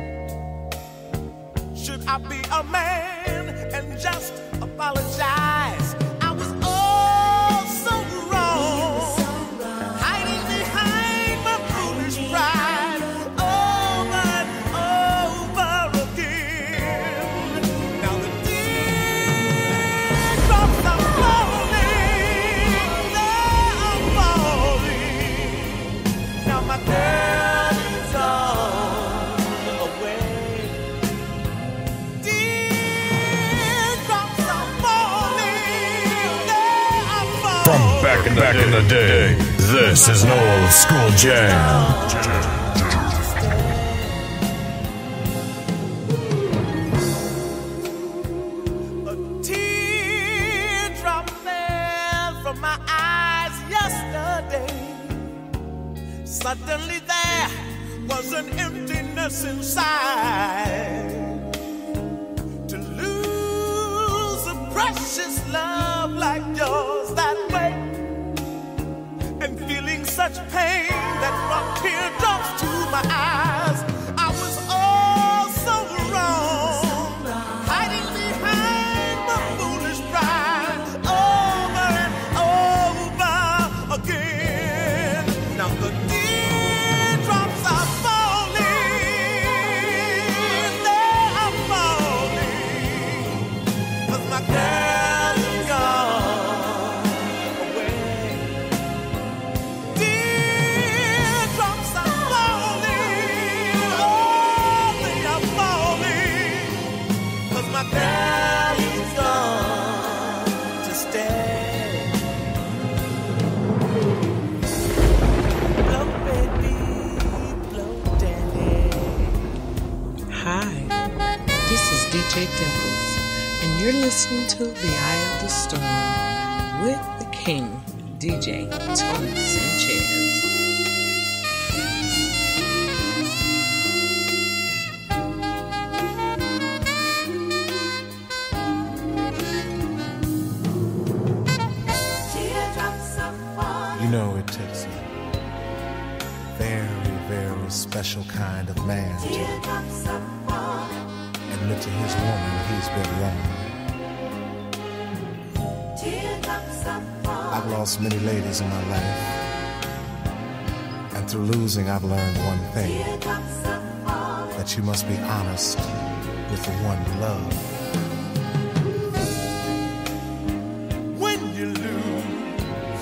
should I be a man and just apologize? I was oh so wrong, hiding behind my foolish pride, over and over again. Now the teardrops are falling, they're falling. Now my girl is on away. Teardrops are falling, they're falling. From back in the day, this is an old school jam. A teardrop fell from my eyes yesterday. Suddenly there was an emptiness inside. To lose a precious love like yours that way, and feeling such pain that brought teardrops to my eyes. I was all so wrong, hiding behind my foolish pride, over and over again. Now the teardrops are falling, they are falling, 'cause my girl is gone away. Teardrops are falling, oh, they are falling, 'cause my girl is gone to stay. Blow, baby, blow, daddy. Hi, this is DJ Dimples, and you're listening to The Eye of the Storm with the King, DJ Tony Sanchez. special kind of man to admit to his woman he's been wrong. I've lost many ladies in my life, and through losing I've learned one thing, that you must be honest with the one you love. When you lose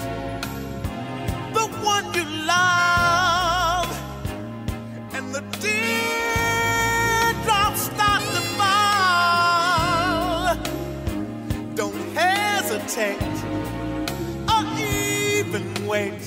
the one you love, and the teardrops start to fall, don't hesitate or even wait.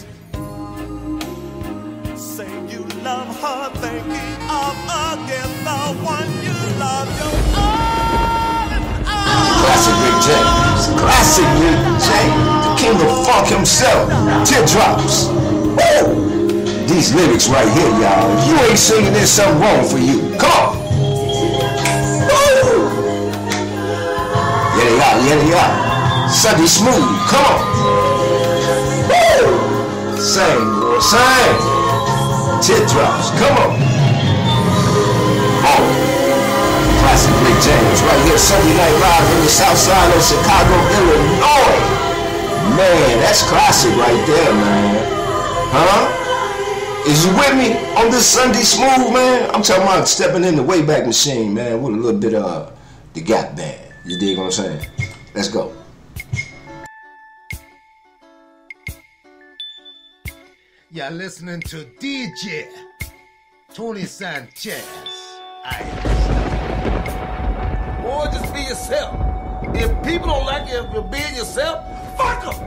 Say you love her, thinking of again the one you love. You're all in all. Classic Rick James. Classic Rick James. The king of funk himself. Teardrops. Woo! These lyrics right here, y'all. If you ain't singing, there's something wrong for you. Come on. Woo! Yeah, they are. Yeah, they are. Sunday Smooth. Come on. Woo! Sing, boy. Sing. Teardrops. Come on. Oh. Classic Rick James right here, Sunday Night Live from the south side of Chicago, Illinois. Man, that's classic right there, man. Huh? Is you with me on this Sunday Smooth, man? I'm talking about stepping in the Wayback Machine, man, with a little bit of the Gap Band. You dig what I'm saying? Let's go. You're listening to DJ Tony Sanchez. Boy, just be yourself. If people don't like you if you're being yourself, fuck them.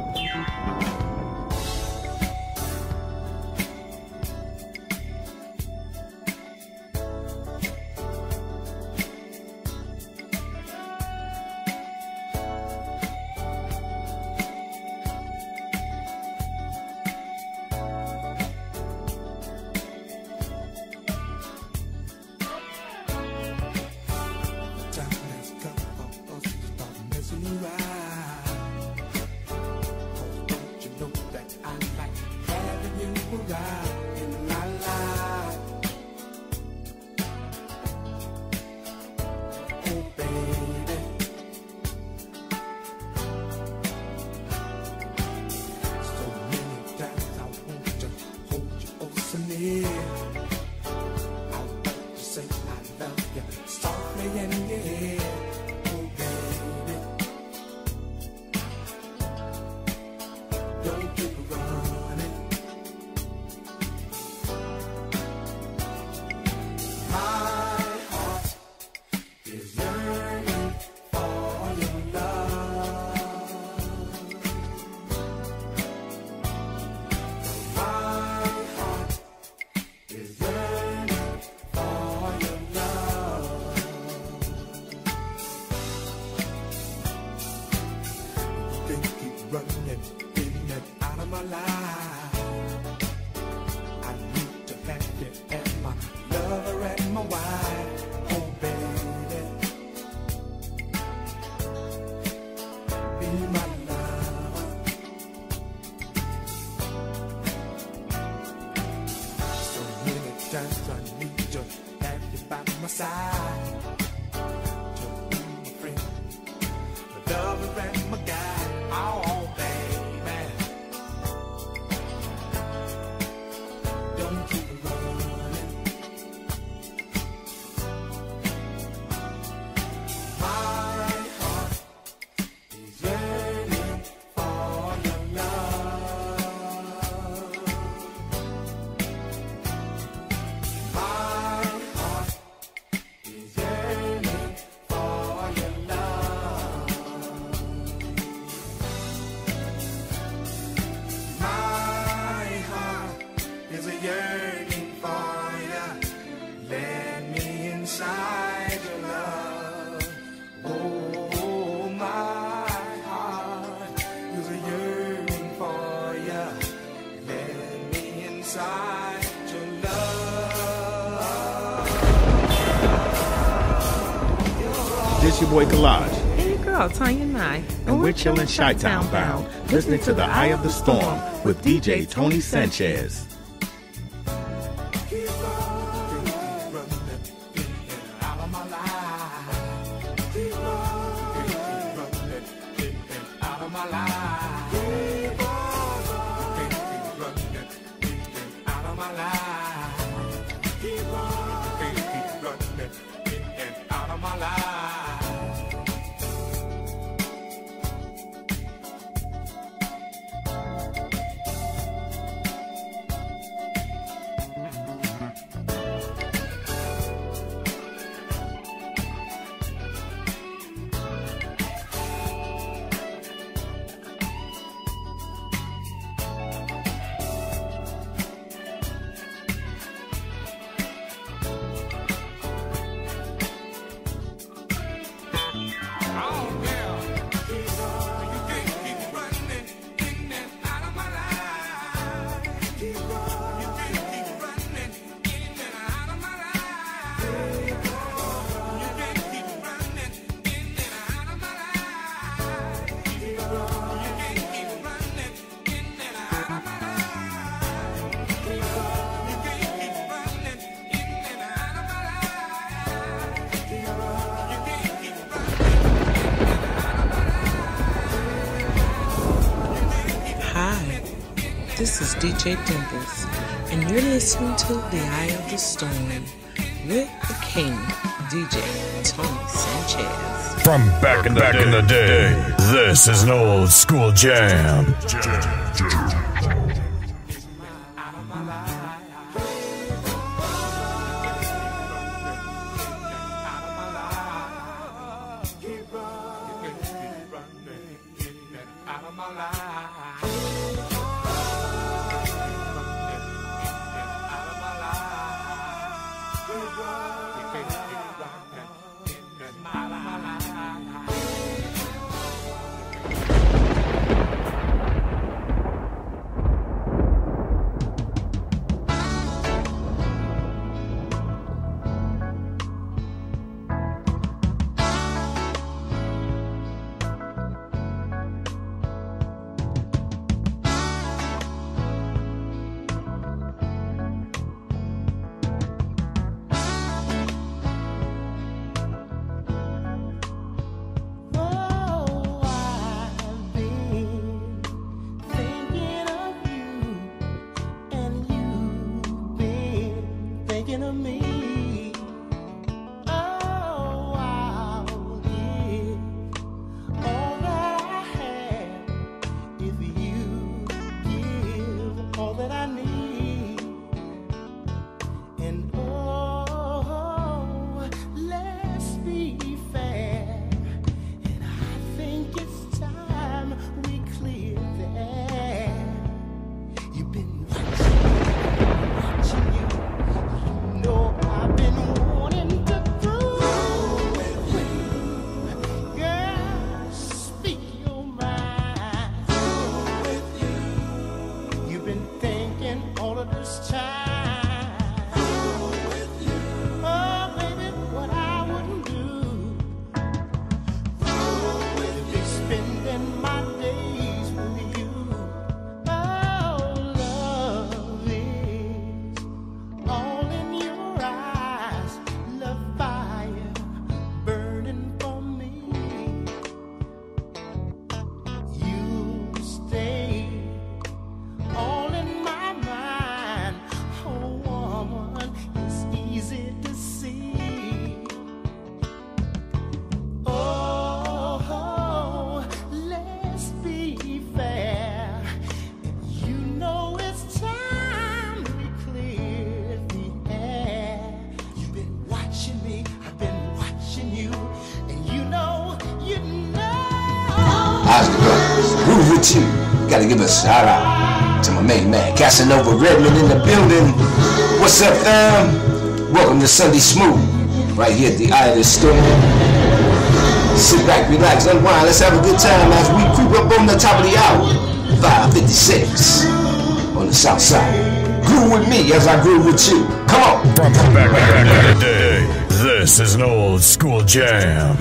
This your boy Collage. And your girl, Tanya Nye. And we're chilling Chi-Town bound, listening to the Eye of the Storm with DJ Tony Sanchez. Keep on. This is DJ Dimples, and you're listening to The Eye of the Storm with the King, DJ Tony Sanchez. From back in the day, this is an old school jam. Gotta give a shout out to my main man, Casanova Redmond in the building. What's up, fam? Welcome to Sunday Smooth, right here at the Eye of the Storm. Sit back, relax, unwind. Let's have a good time as we creep up on the top of the hour. 5:56 on the south side. Groove with me as I groove with you. Come on. From back in the day, this is an old school jam.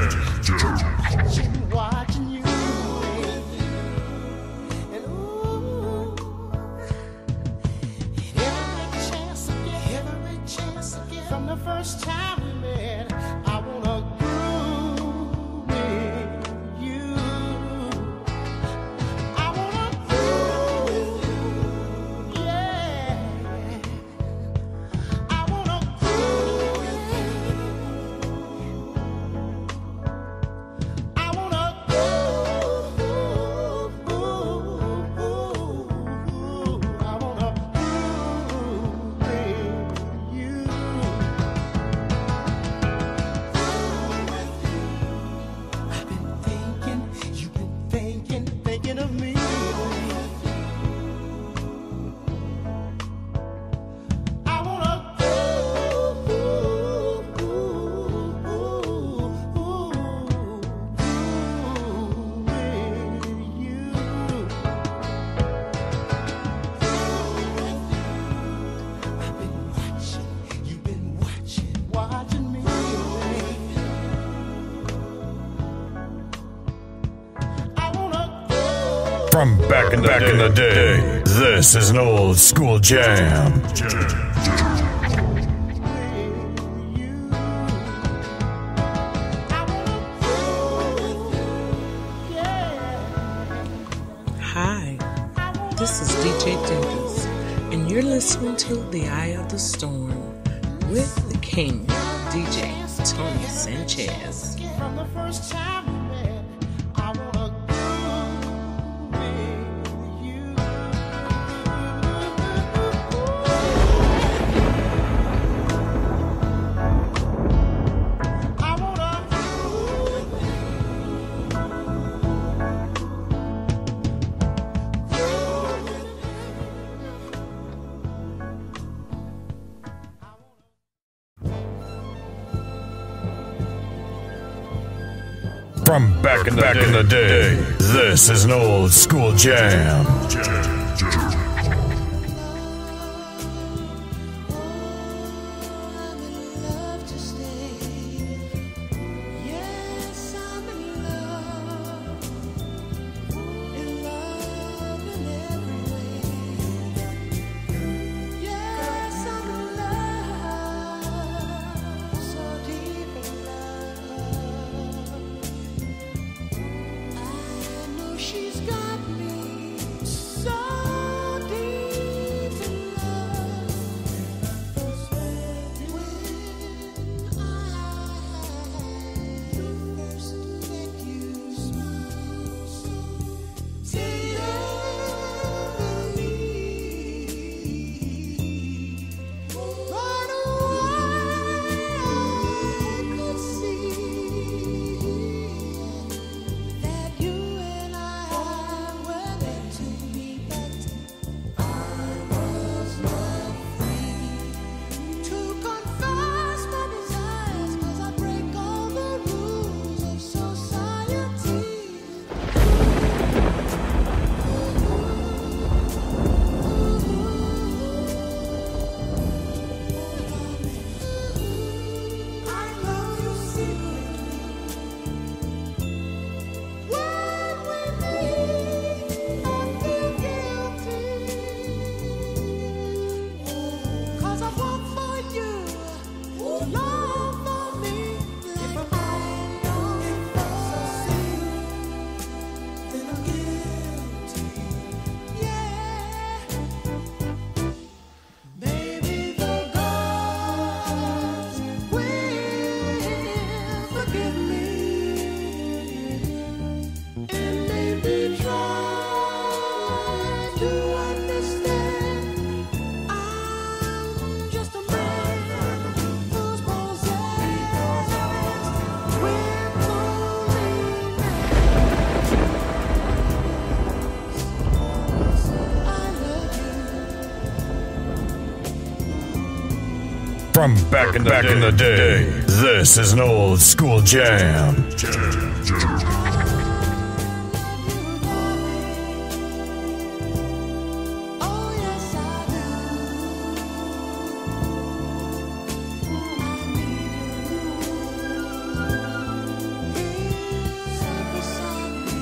From back in the day, this is an old school jam. Hi, This is DJ Dimples, and you're listening to The Eye of the Storm with the King, DJ Tony Sanchez. From the first time we met, I wanna groove with you. I wanna groove with From back in the day, this is an old school jam. she's got me so deep in love. When I first met you, smile so tenderly. Right away I could see that you and I were meant to be, but I was not free to confess my desires, 'cause I break all the rules of society. I love you secretly. When we meet, I feel guilty, 'cause I want for you to love for me. If I don't succeed, then I'm guilty. Yeah, maybe the gods will forgive me and maybe try to understand. I'm just a man who's possessed with loneliness. I love you. From back in the day, this is an old school jam. Oh yes, I do. Side by side me.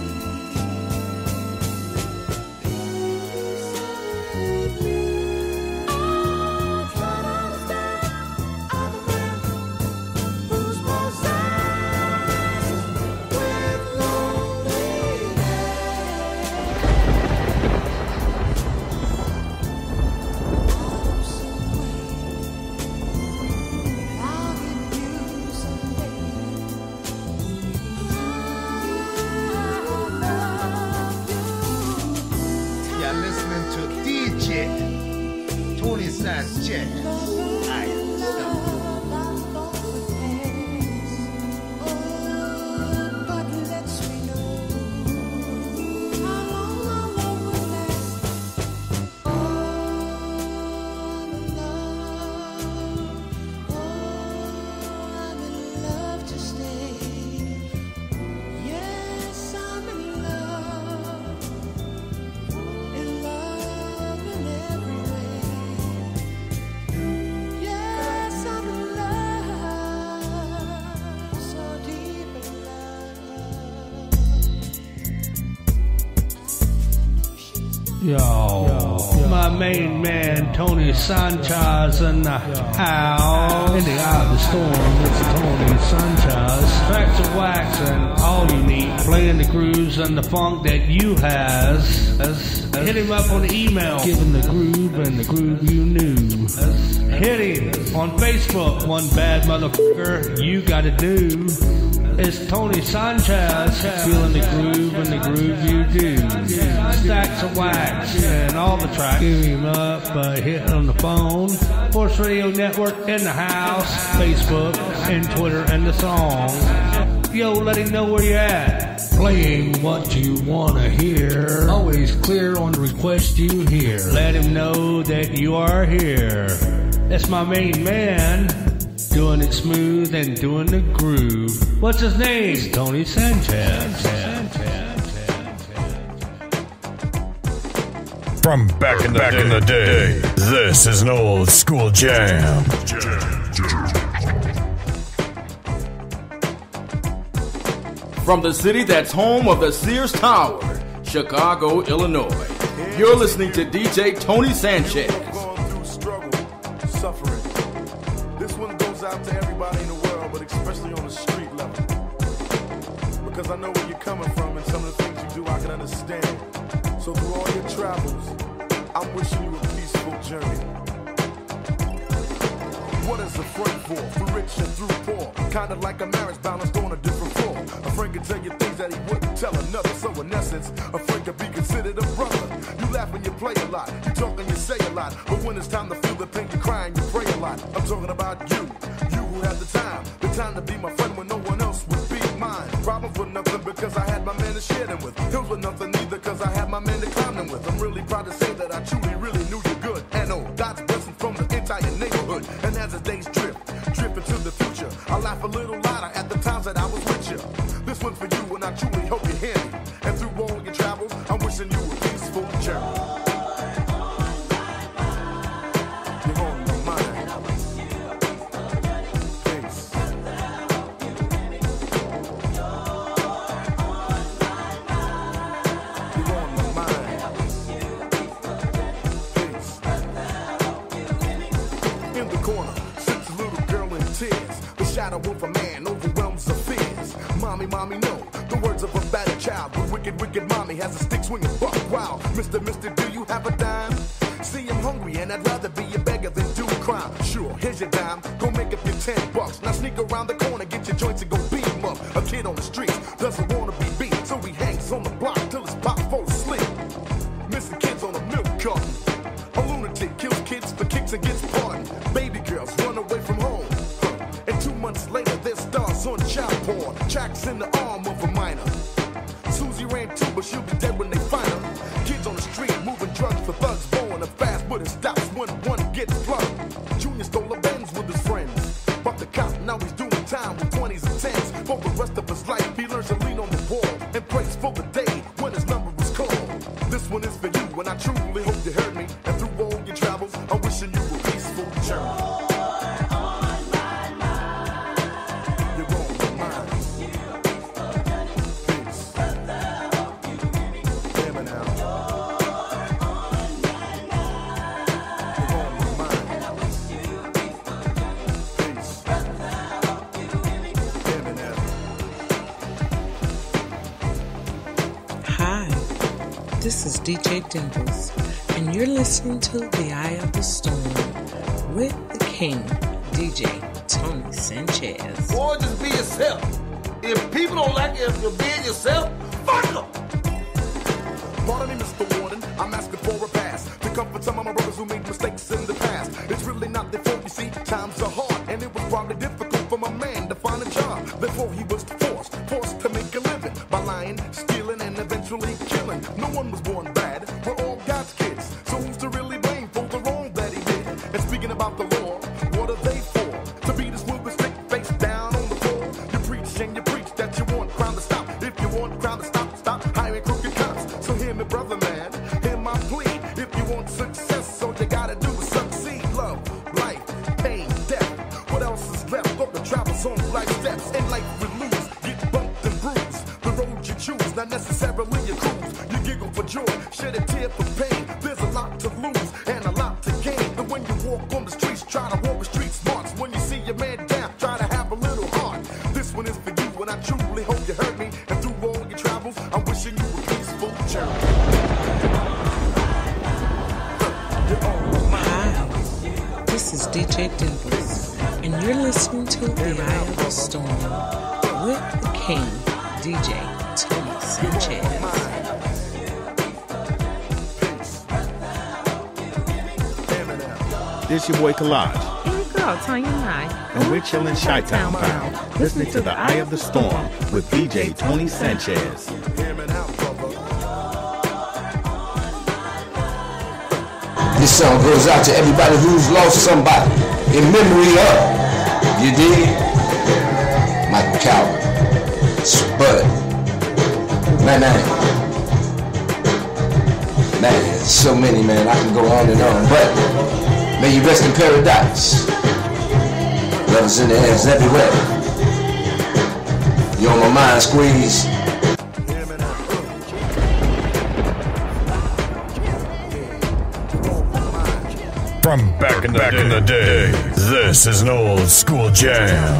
Beside me. I try to understand. I'm a man who's possessed with loneliness. I'm so great. I'll get you someday. I love you. You're listening to DJ Tony Sanchez. I am stuck. But let's know how long our love will last. Oh, I'm in love to stay. Yes, I'm in love in every way. Yes, I'm in love, so deep in Yo, my main man Tony Sanchez in the house. In the eye of the storm, it's Tony Sanchez. Facts of Wax and all you need, playing the grooves and the funk that you has. Hit him up on the email, giving the groove and the groove you knew. Hit him on Facebook, one bad motherfucker you gotta do. It's Tony Sanchez, feeling the groove and the groove you do. Stacks of Wax and all the tracks. Give him up, hit on the phone. Force Radio Network in the house, Facebook and Twitter and the song. Yo, let him know where you're at. Playing what you wanna hear. Always clear on the request you hear. Let him know that you are here. That's my main man, doing it smooth and doing the groove. What's his name? Tony Sanchez. From back in the day, this is an old school jam. From the city that's home of the Sears Tower, Chicago, Illinois, you're listening to DJ Tony Sanchez. Suffering. This one goes out to everybody in the world, but especially on the street level. Because I know where you're coming from and some of the things you do I can understand. So through all your travels, I'm wishing you a peaceful journey. What is a friend for rich and through poor? Kind of like a marriage balanced on a different floor. A friend can tell you things that he wouldn't tell another. So in essence, a friend can be considered a brother. You laugh and you play a lot. You talk and you say a lot. But when it's time to feel the pain, you cry and you pray a lot. I'm talking about you. You who had the time to be my friend when no one else would be mine. Problems with nothing because I had my man to share them with. Hills with nothing either because I had my man to climb them with. I'm really proud to say that I truly, really knew you good. And oh, God's blessing from the entire neighborhood. And as the days drip into the future, I laugh a little louder at the times that I was with you. This one's for you and I truly hope you hear me. And through all your travels, I'm wishing you a peaceful journey. You're on my mind. Peace. You're on my mind. Peace. In the corner sits a little girl in tears. The shadow of a man overwhelms her fears. Mommy, no. The words of a battered child. The wicked mommy has a stick swinging buck wild. Mister, do you have a dime? See, I'm hungry and I'd rather be a beggar than do a crime. Sure, here's your dime. Go make up your $10. Now sneak around the corner, get your joints and go beat 'em up. A kid on the streets doesn't want to be beat, so he hangs on the block till his pop falls asleep. Missing kids on a milk carton. A lunatic kills kids for kicks and gets pardoned. Baby girls run away from home. And 2 months later, their stars on child porn. Tracks in the arm of a minor. Susie ran too, but she'll be dead when they find her. Kids on the street moving drugs for thugs, blowing her fast, but it stops when one gets plugged. Junior stole a Benz with his friends. But the cop, now he's doing time with 20s and 10s. For the rest of his life, he learns to lean on the wall and prays for the day when his number was called. This one is for you, and I truly hope you heard me. And through all your travels, I'm wishing you a peaceful journey. This is DJ Dimples, and you're listening to The Eye of the Storm with the King, DJ Tony Sanchez. Boy, just be yourself. If people don't like you, if you're being yourself, fuck them. Pardon me, Mr. Warden, I'm asking for a pass to comfort some of my brothers who made mistakes in the past. It's really not their fault, you see, times are hard, and it was probably difficult for my man to find a job. Therefore, he was forced to make a living by lying, stealing, and eventually killing. No one was born bad, we're all God's kids. So who's to really blame for the wrong that he did? And speaking about the law, what are they for? To beat us with a stick face down on the floor. You preach and you preach that you want crime to stop. If you want crime to stop hiring crooked cops. So hear me, brother man, hear my plea. If you want success, all you gotta do is succeed. Love, life, pain, death. What else is left of the travels on life steps? In life we lose, get bumped and bruised. The road you choose, not necessarily your cruise. You giggle for joy, shed a tear for pain. There's a lot to lose and a lot to gain. And when you walk on the streets, try to walk the street smarts. When you see your man down, try to have a little heart. This one is for you, and I truly hope you heard me. And through all your travels, I'm wishing you a peaceful journey. Hi, this is DJ Dimples, and you're listening to The Eye of the Storm with the King, DJ Tony Sanchez. This your boy Collage, Here we go, Tanya and I. and we're chilling Chi-Town bound, listening to The Eye of the Storm with DJ Tony Sanchez. This song goes out to everybody who's lost somebody in memory of, you dig? Michael Calvin, Spud, man, so many, man, I can go on and on, but may you rest in paradise. Love is in the hands everywhere. You're on my mind, Squeeze. From back in the day, this is an old school jam.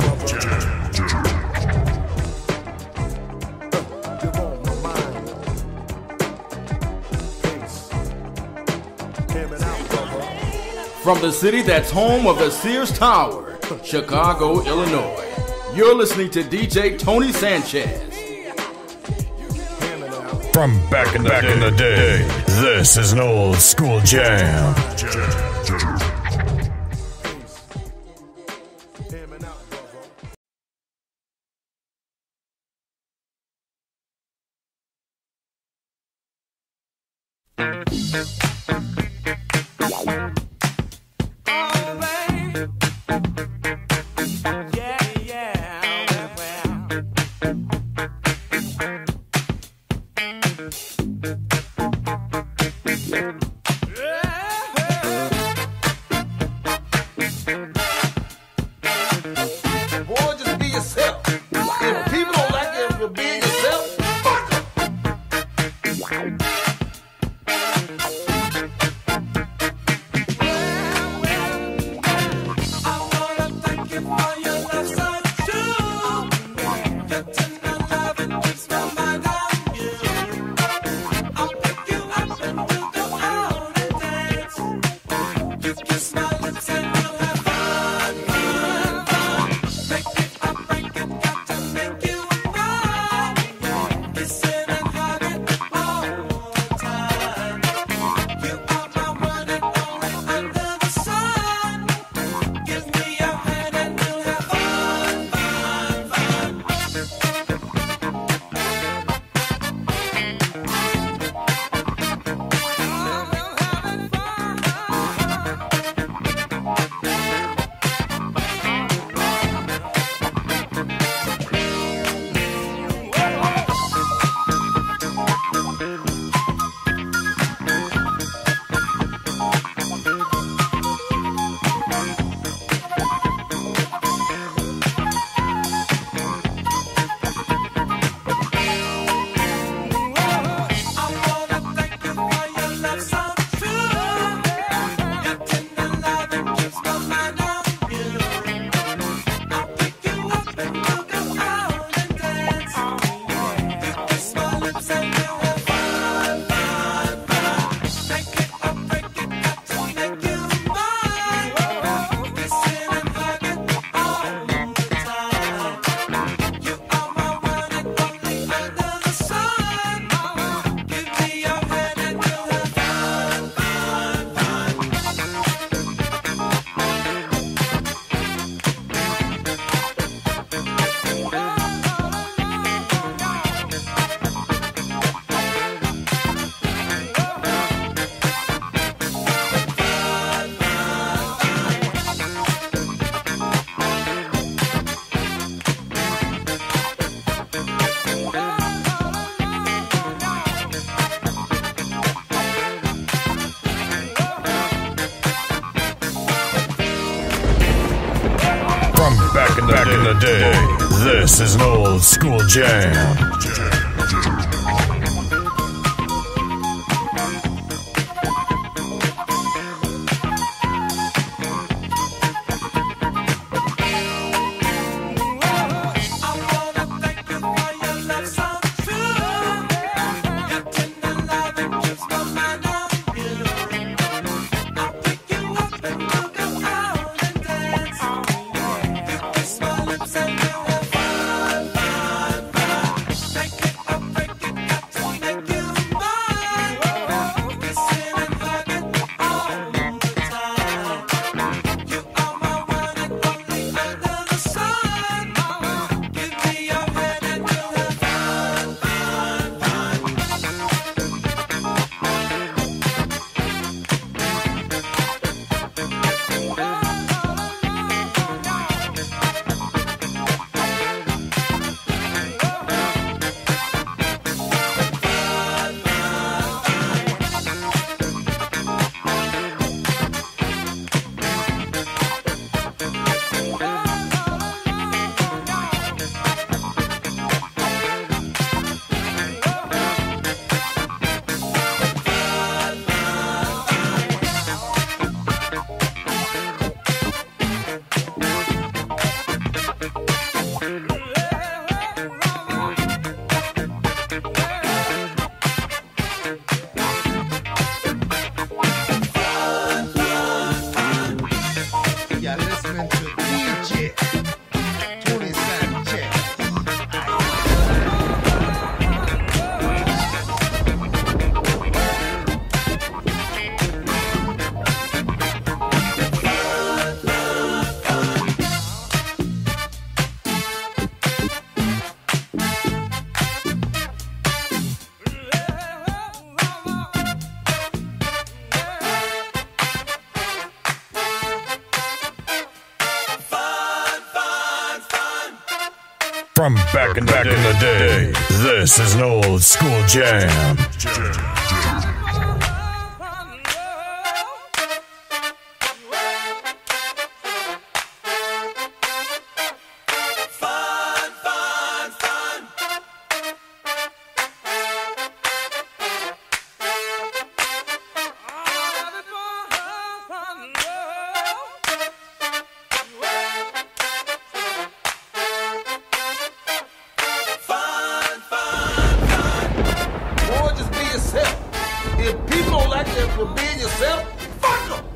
From the city that's home of the Sears Tower, Chicago, Illinois, you're listening to DJ Tony Sanchez. From back in the day, this is an old school jam. Boy, just be yourself. If people don't like you if you're being yourself, fuck 'em. Back in the day, this is an old school jam. From back in the day, this is an old school jam. If people don't like you for being yourself, fuck them.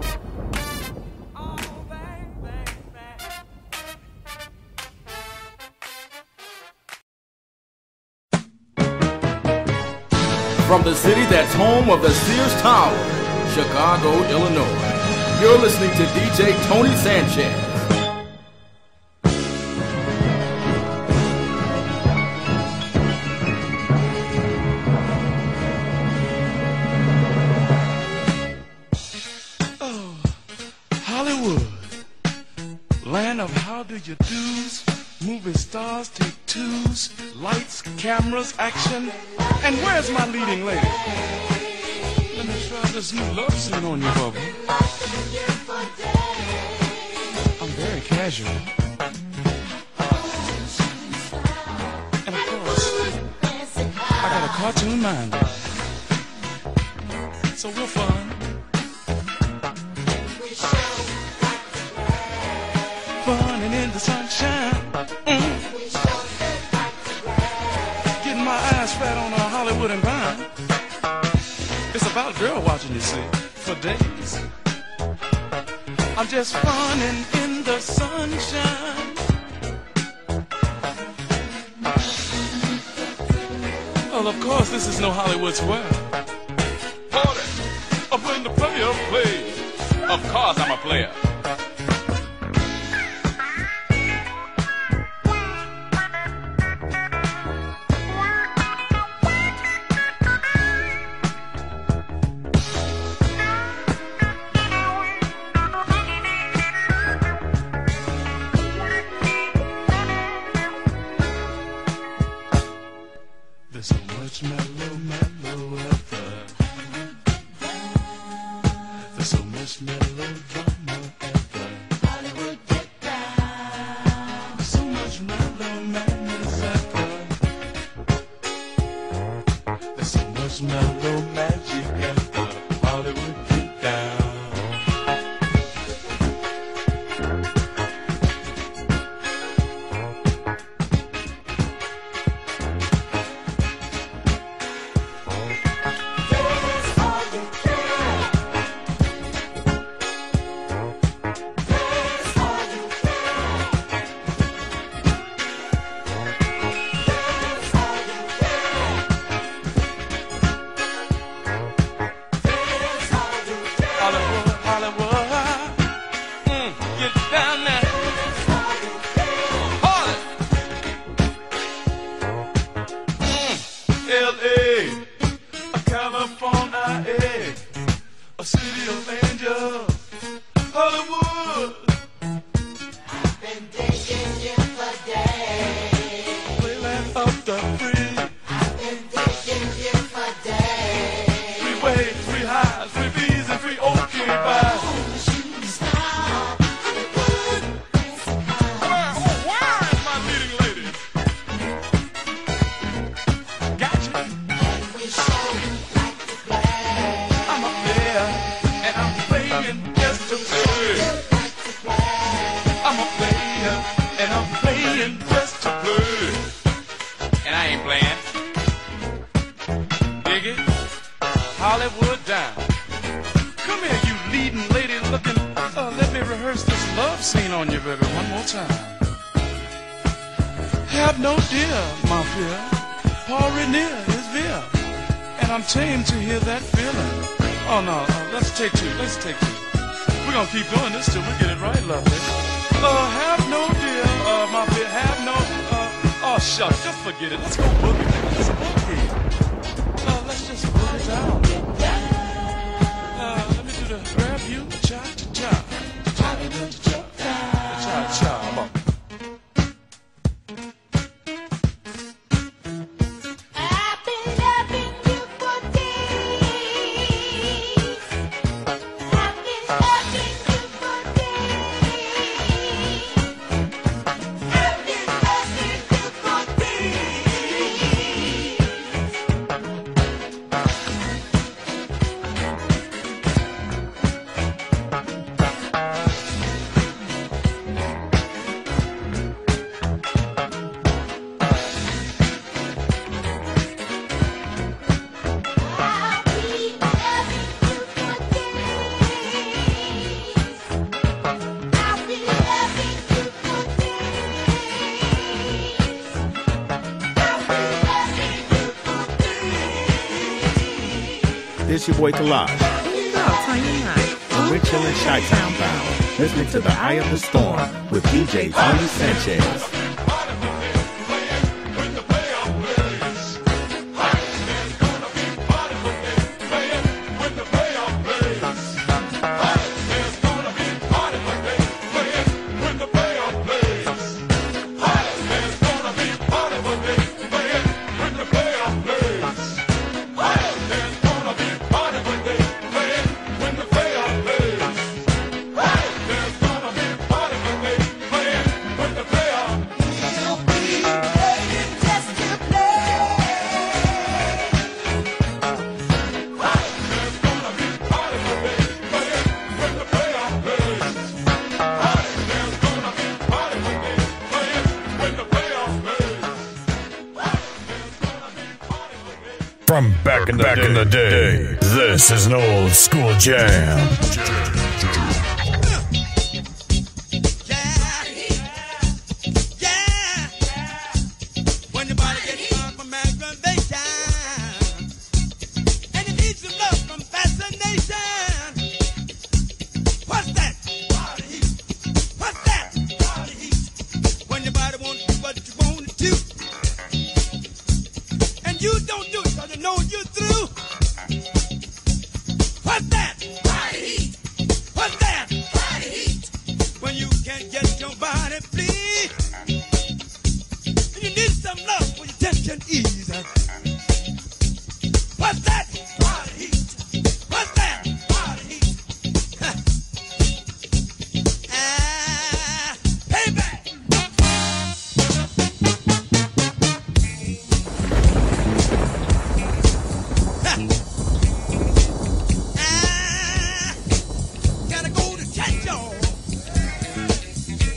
From the city that's home of the Sears Tower, Chicago, Illinois, you're listening to DJ Tony Sanchez. Land of how do you do's, movie stars take twos, lights, cameras, action, and where's my leading lady? Let me try this new love scene on you, Bubba. I'm very casual. And of course, I got a cartoon mind. So we're fun. Fun and in the sunshine. Getting my eyes fat on a Hollywood and Vine. It's about girl watching, you see, for days. I'm just funning in the sunshine. Well, of course, this is no Hollywood square. Party, up when the player plays. Of course, I'm a player. There's so much mellow weather. There's so much mellow drama ever. Hollywood, get down. There's so much mellow madness ever. There's so much mellow magic ever. Hollywood, get down. A city of angels, Hollywood. I've been digging you for days. Playland of the free. I've been digging you for days. Free waves, free highs, free bees, and free okay vibes. Where is my leading lady? Gotcha. And we show you like to play. I'm a player. And I'm playing just to play. I'm a player, and I'm playing just to play. And I ain't playing. Dig it? Hollywood down. Come here, you leading lady looking. Let me rehearse this love scene on you, baby, one more time. Have no dear, my fear. Paul Renier is here. And I'm tamed to hear that feeling. Oh no, let's take two. We're gonna keep doing this till we get it right, lovely. Have no dear, my dear, have no, oh shucks, just forget it. Let's go boogie. Let's boogie. Let's just boogie down. Let me do the grab you, cha-cha-cha. Cha-cha-cha. Cha-cha-cha. This your boy Collage. And we're chilling Chi-Town bound, listening to the Eye of the Storm with DJ Tony Sanchez. From back in the day, this is an old school jam.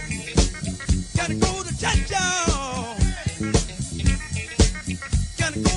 Gotta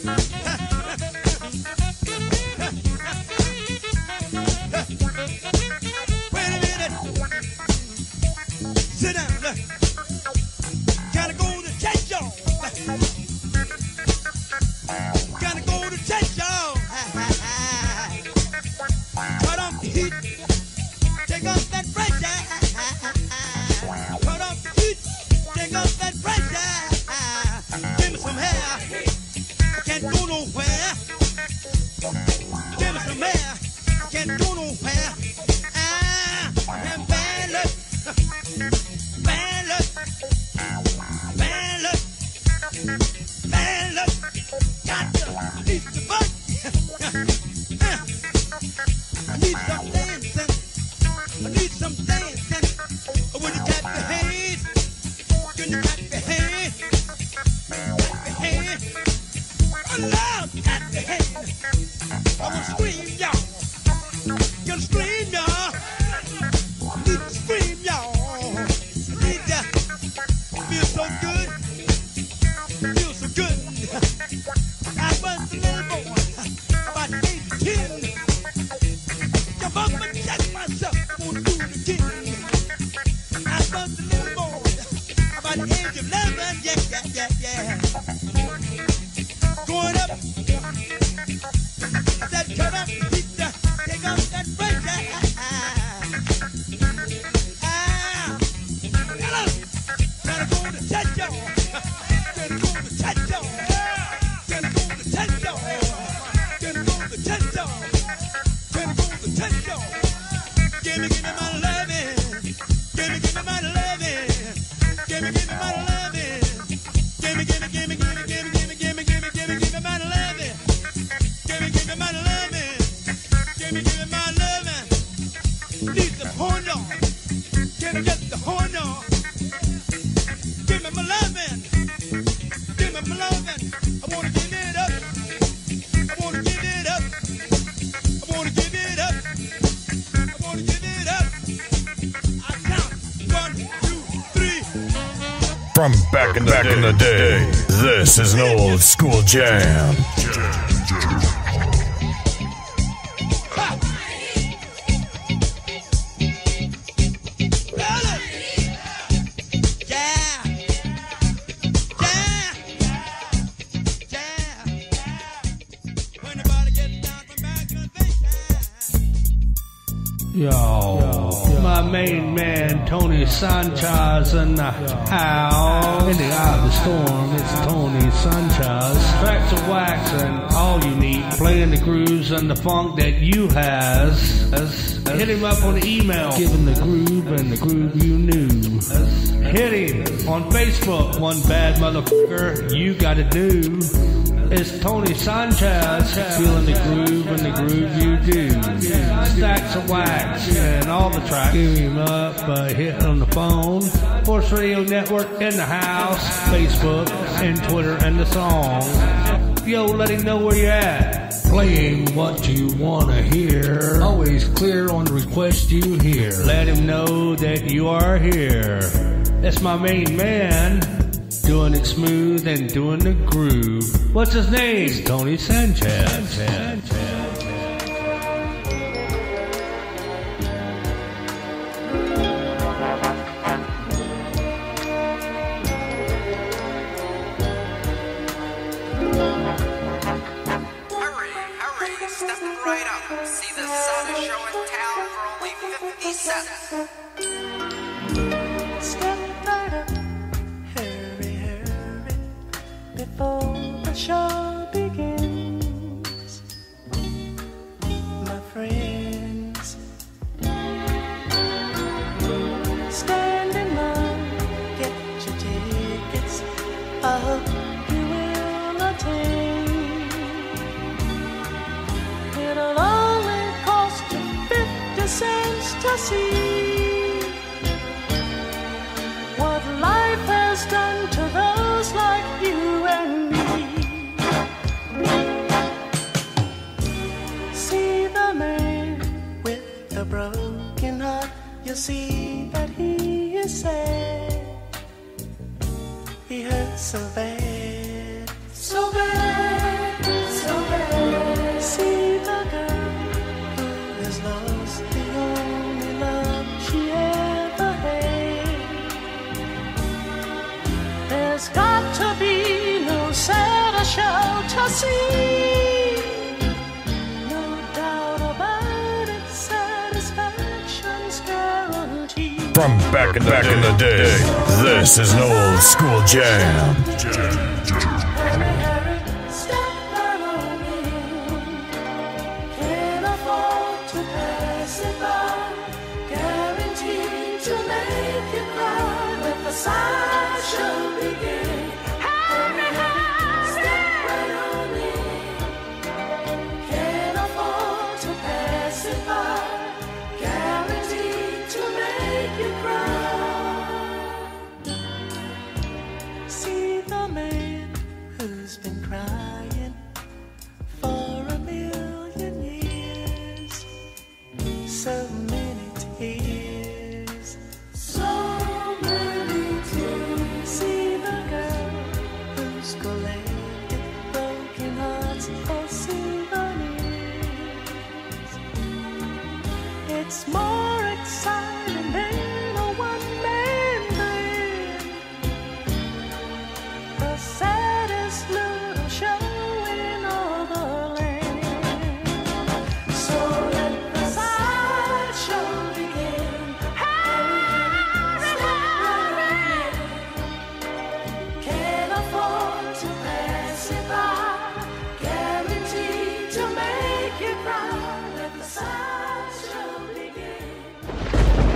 Wait a minute. Sit down. Gotta go to church, y'all. Gotta go to church, y'all. Cut off the heat. Take off that pressure. Cut off the heat. Take off that pressure. Give me some hair. I can't go nowhere. Give me some hair. I can't go nowhere. And bad luck. Bad luck. Bad luck. Bad luck. Got to need the bug. I need some dancing. I need some dancing. When you tap your hands, when you tap your hands, tap your hands. I love tap your hands. I wanna scream, y'all. Gonna scream, y'all. Need to scream, y'all. Need to feel so good. Feel so good. I was a little boy, about 8 to 10. Jump up and check myself. I wanna do it again. I was a little boy, about the age of 11. Yeah. Going up. I said, cut up the heat, take off that pressure. Hello. Gotta go to church, y'all. Gotta go to church, y'all. Gotta go to church, y'all. Gotta go to church, y'all. Gotta go to church, y'all. Give me my loving. Give me my loving. Give me my loving. Give me my loving. Give me my loving. Give me my loving. Need the horn on. Can I get the horn on? Give me my loving. Give me my loving. I wanna give it up. I wanna give it up. I wanna give it up. I wanna give it up. I count 1, 2, 3. From back in the day, this is an old school jam. Yo, my main man Tony Sanchez in the house. In the eye of the storm, it's Tony Sanchez. Tracks of wax and all you need. Playing the grooves and the funk that you has. Hit him up on the email. Give him the groove and the groove you knew. Hit him on Facebook. One bad motherfucker you gotta do. It's Tony Sanchez, feeling the groove and the groove you do. Stacks of wax and all the tracks. Give him up, hit on the phone. Force Radio Network in the house, Facebook and Twitter and the song. Yo, let him know where you're at. Playing what you wanna hear. Always clear on the request you hear. Let him know that you are here. That's my main man. Doing it smooth and doing the groove. What's his name? It's Tony Sanchez. Hurry, step right up. See the sun is showing town for only 50 cents. Step right up. Hurry, before the show begins, my friends. Stand in line, get your tickets. I hope you will attend. It'll only cost you 50 cents to see what life has done to those like you and me. See the man with the broken heart, you'll see that he is sad. He hurts so bad, so bad. ecstasy. No doubt about it, satisfaction's guaranteed. From back in the day, this is an old school jam. Can't afford to pass it by. Guaranteed to make you cry. Let the sunshine begin. Hurry, hurry, step right on in. Can't afford to pass it by. Guaranteed to make you cry. See the man who's been crying for a million years. So many tears. So many tears. See the girl who's collected broken hearts for souvenirs. It's more exciting than a one-man band. The saddest little show in all the land. So let the sideshow begin. Hurry, hurry. Can't afford to pass it by. Guaranteed to make you cry. Let the sideshow begin.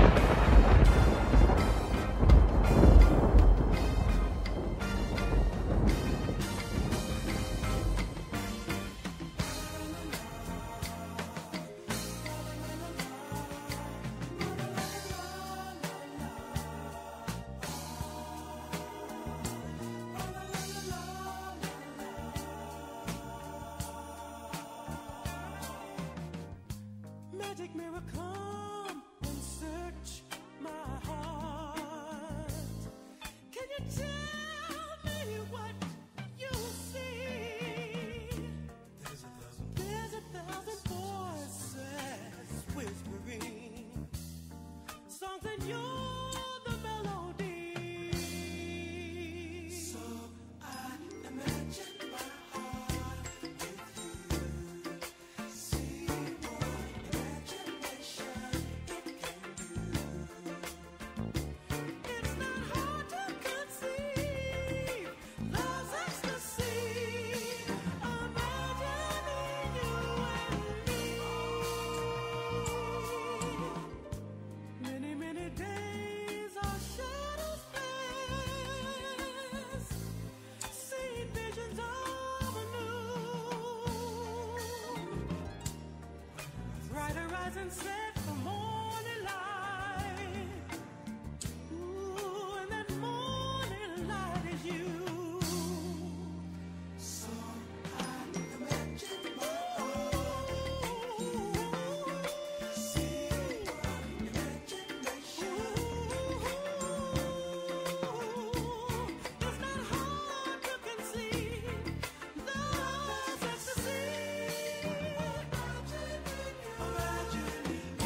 Magic mirror, come and search my heart. Can you tell me what you see? There's a thousand voices whispering songs, and you're the melody. So I imagine my heart with you. See what imagination it can do. It's not hard to conceive love's ecstasy. Imagining you and me. Many, many days our shadows pass, seeing visions of a new. Bright horizon set for morning light. Ooh, and that morning light is you. So I imagine my heart. See what imagination. It's not hard to conceive love's ecstasy. Imagining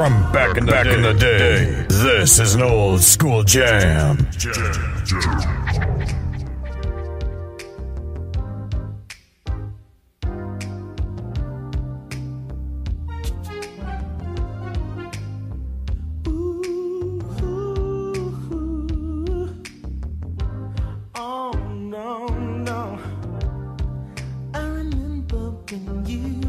From back in the day, this is an old school jam. Oh no, no. I remember when you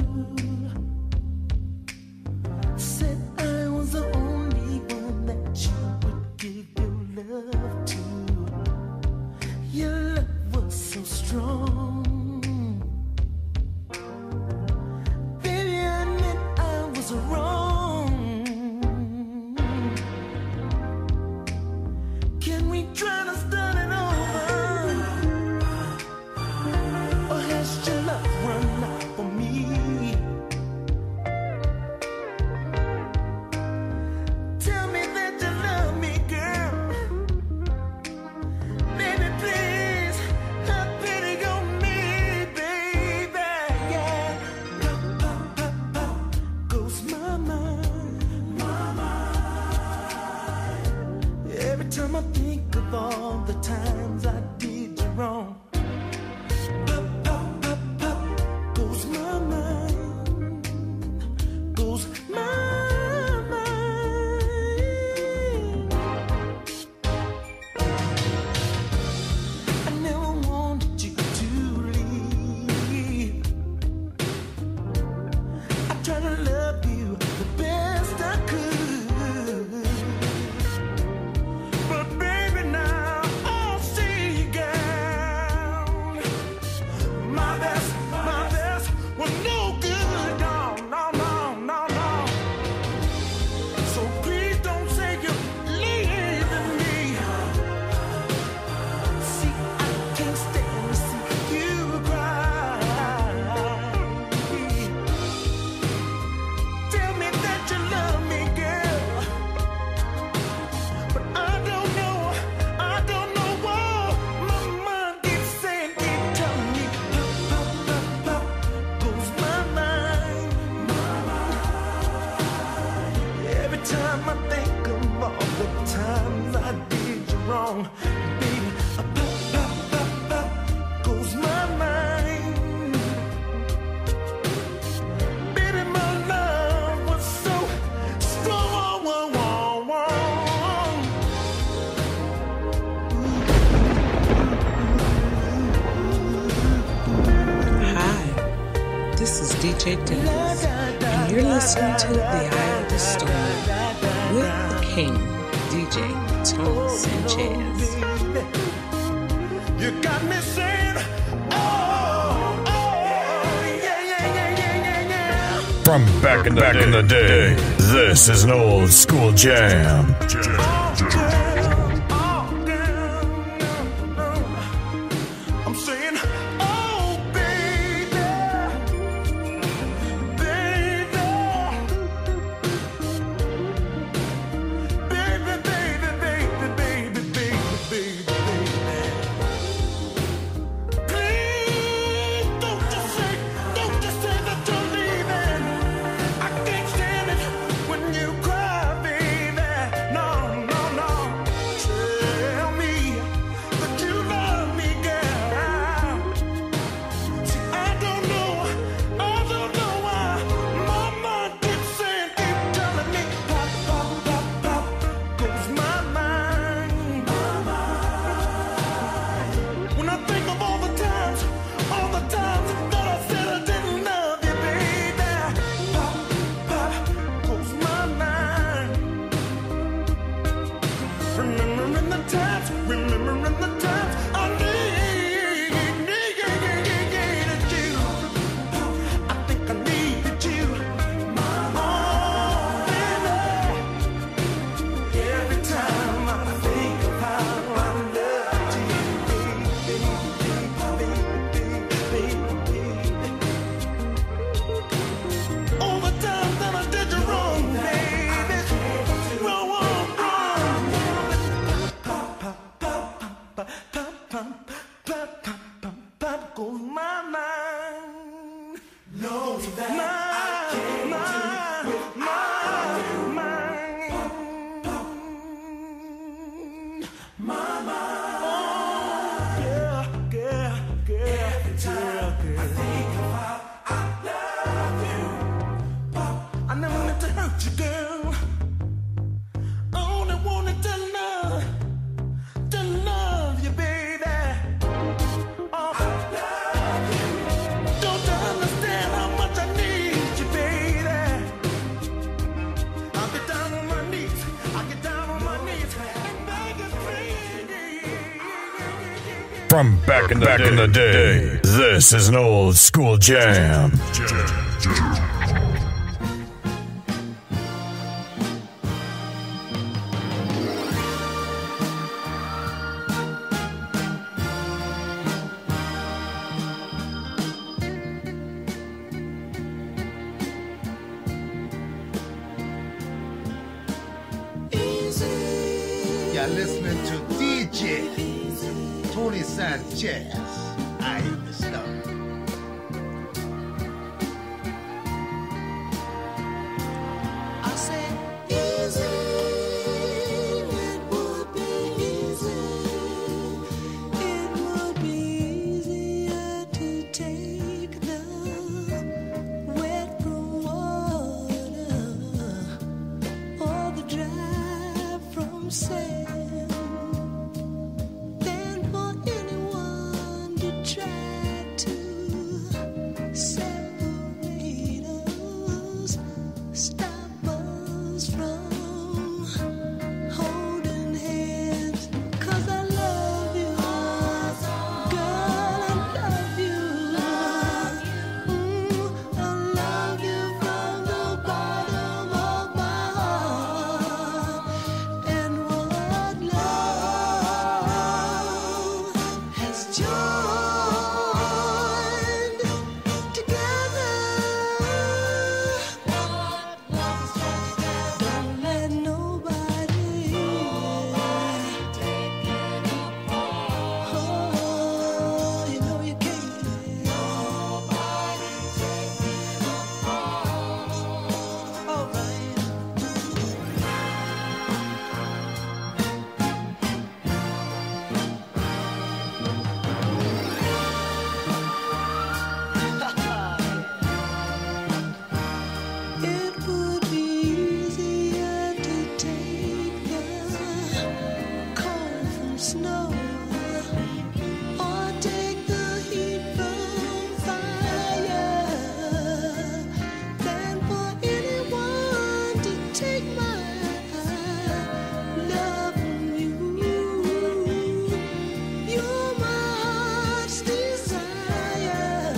said I was the only one that you would give your love to. Your love was so strong. Baby, I admit I was wrong. Can we try to start it over? Or has your love run out for me? Tell me that you love me, girl. Baby, please, have pity on me, baby. Yeah. Pop, pop, pop, pop, goes my mind. My mind. Every time I think of all the times I did you wrong. Pop, pop, pop, pop, goes my mind. Goes my mind. I never wanted you to leave. I tried to love you the best I could. But baby, now I'll see you, girl. My best was no good. No, no, no, no, no. So please don't say you're leaving me. See, I can't stand to see you cry. Tell me that you love me, girl. But I don't know why my mind keeps saying, keep telling me, pop, pop, pop, pop, goes my mind. Every time I think of all the times I did you wrong, baby, pop, pop, pop, pop, goes my mind. Baby, my love was so strong. Hi, this is DJ Dimples, and you're listening to The Eye of the Storm with the King, DJ Tony Sanchez. You got me saying, oh, yeah, yeah, yeah, yeah, yeah. From back in the day, this is an old school jam. I'm saying, oh, baby, baby, baby, baby, baby, baby, baby, baby. Please don't just say that you're leaving. I can't stand it when you cry, baby. No, no, no. Tell me that you love me, girl. See, I don't know why my mind keeps saying, keep telling me, pop, pop, pop, pop, goes my mind. When I think of all the times that I said I didn't love you, baby, pop, pop, goes my mind. Remembering the times I needed you. I think I needed you. Oh, baby. Every time I think of how I loved you, all the times that I did you wrong, baby. Wrong. Pop, pop, pop, pop, pop, pop, pop, pop, pop, pop, pop, goes my mind. Know that I can't do without you. From back in the day, this is an old school jam. You're listening to DJ Tony Sanchez. I am the star. I said easy, it would be easy. It would be easier to take the wet from water or the dry from sand than for anyone to try to separate us, stop us from holding hands. 'Cause I love you, girl, I love you. I love you from the bottom of my heart. And what love has joined together. Don't let nobody take it apart. Oh, you know you can't let nobody take it apart. All right. It would be easier to take the cold from snow or take the heat from fire than for anyone to take my love from you. You're my heart's desire.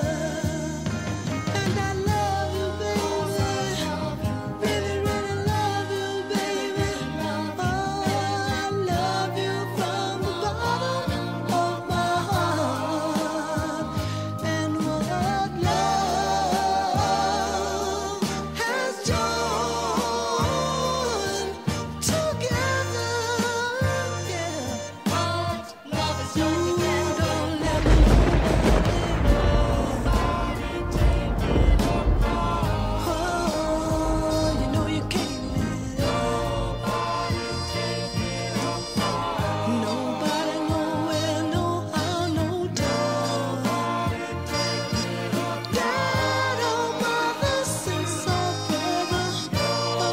And I love you, baby. Really, really love you, baby. Oh, I love you from the bottom of my heart. And what love has joined together, yeah. What love has joined together. Don't let oh, you know you can't let nobody take it apart. Nobody, nowhere, no how, no time. Dad or mother, sis or brother. Oh,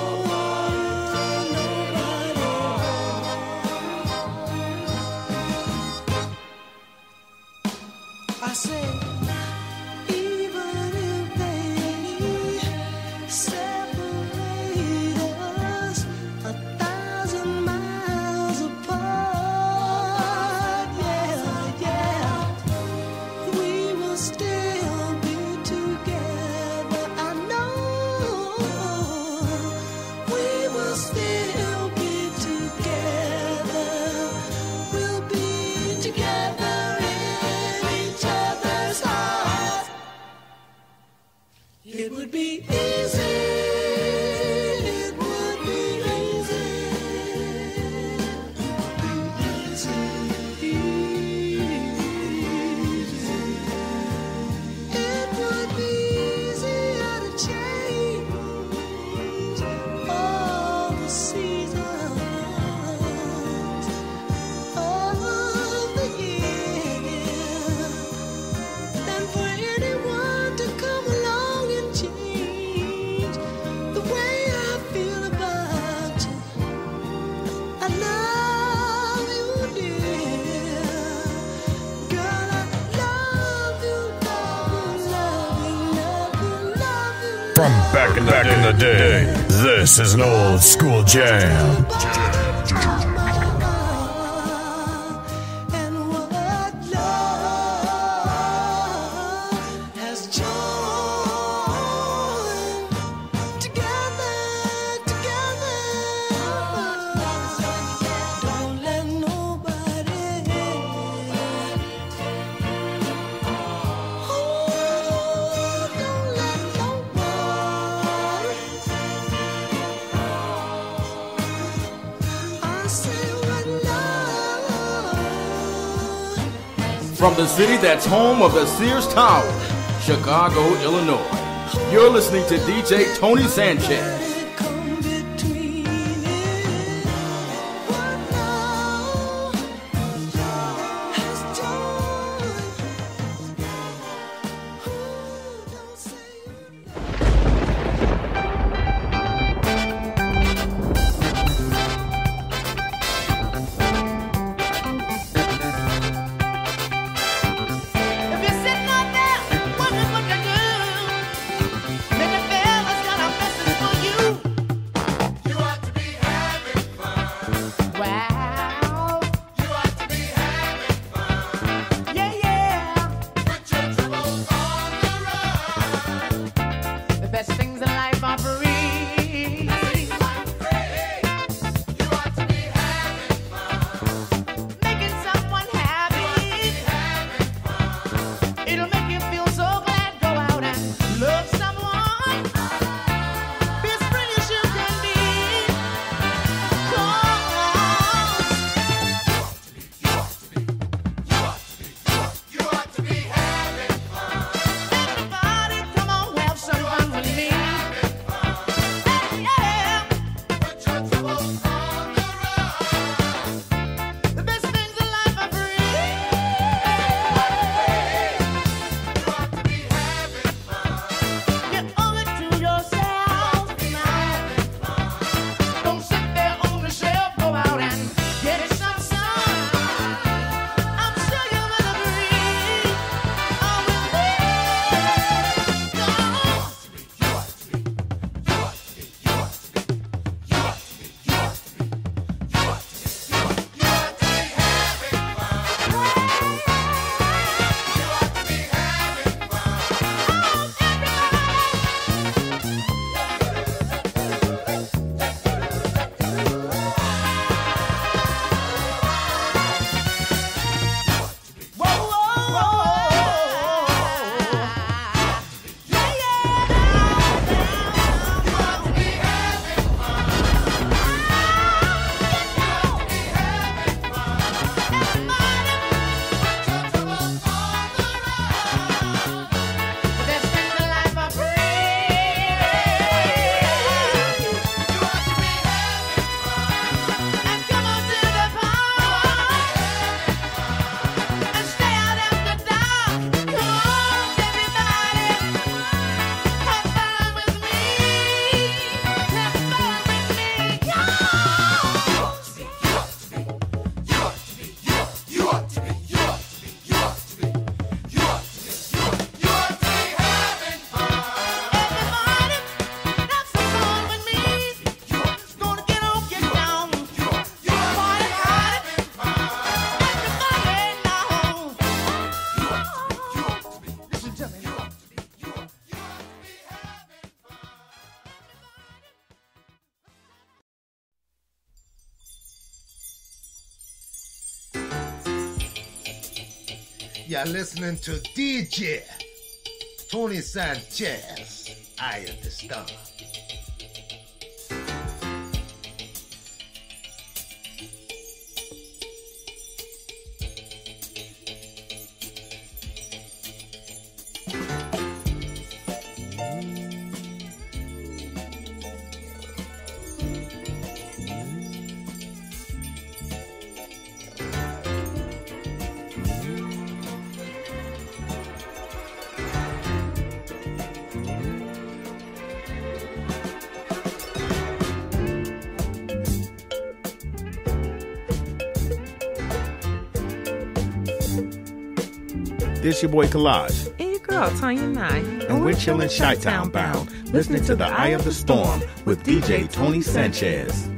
nobody. I said, even if they separate us 1,000 miles apart, yeah, yeah, we will still be together. I know we will still be together. We'll be together in each other's hearts. It would be easy. It would be easy. It would be easier to change all the seasons of the year than for anyone to come along and change the way I feel about you. I love you, dear. Girl, I love you, love you, love you, love you, love you. From back in the day, this is an old school jam. And what From the city that's home of the Sears Tower, Chicago, Illinois, you're listening to DJ Tony Sanchez. You're listening to DJ Tony Sanchez, Eye of the Storm. This your boy Collage. And your girl, Tanya Nye. And we're chilling Chi-Town bound, listening to the Eye of the Storm with DJ Tony Sanchez.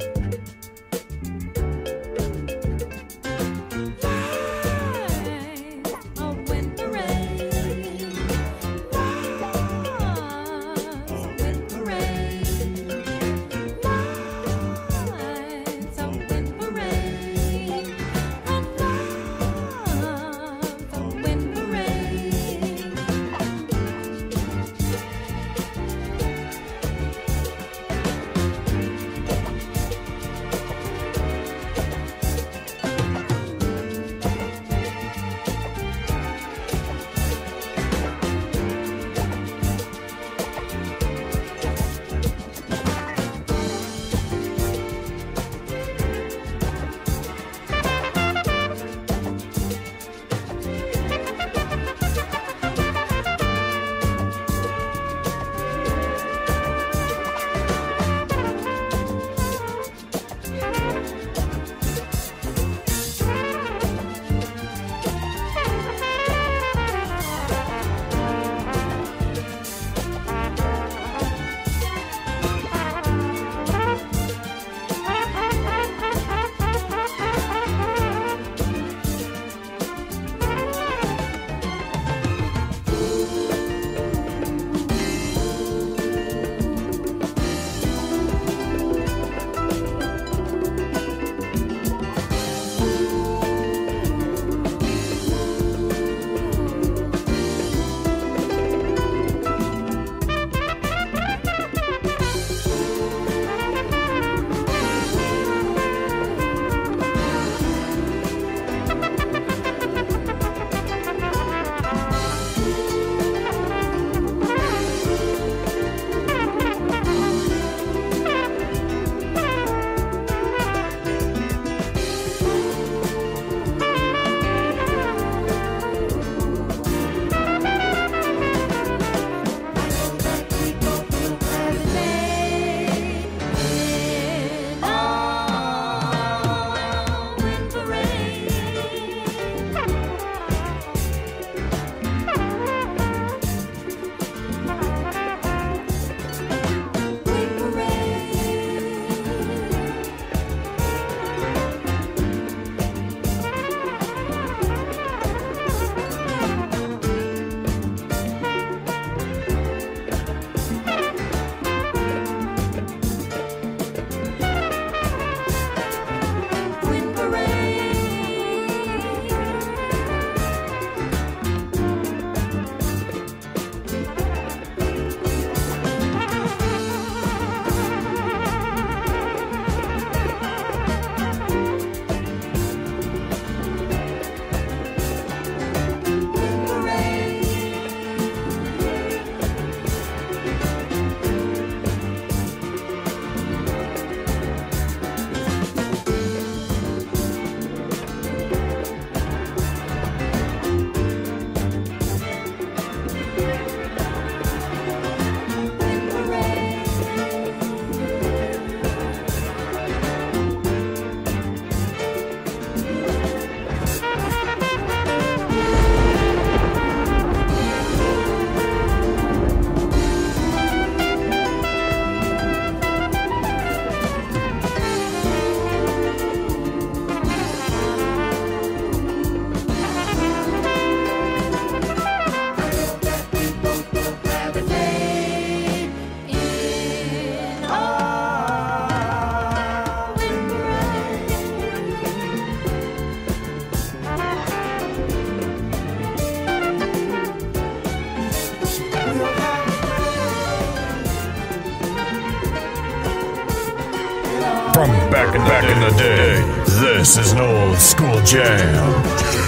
From back in the day, this is an old school jam.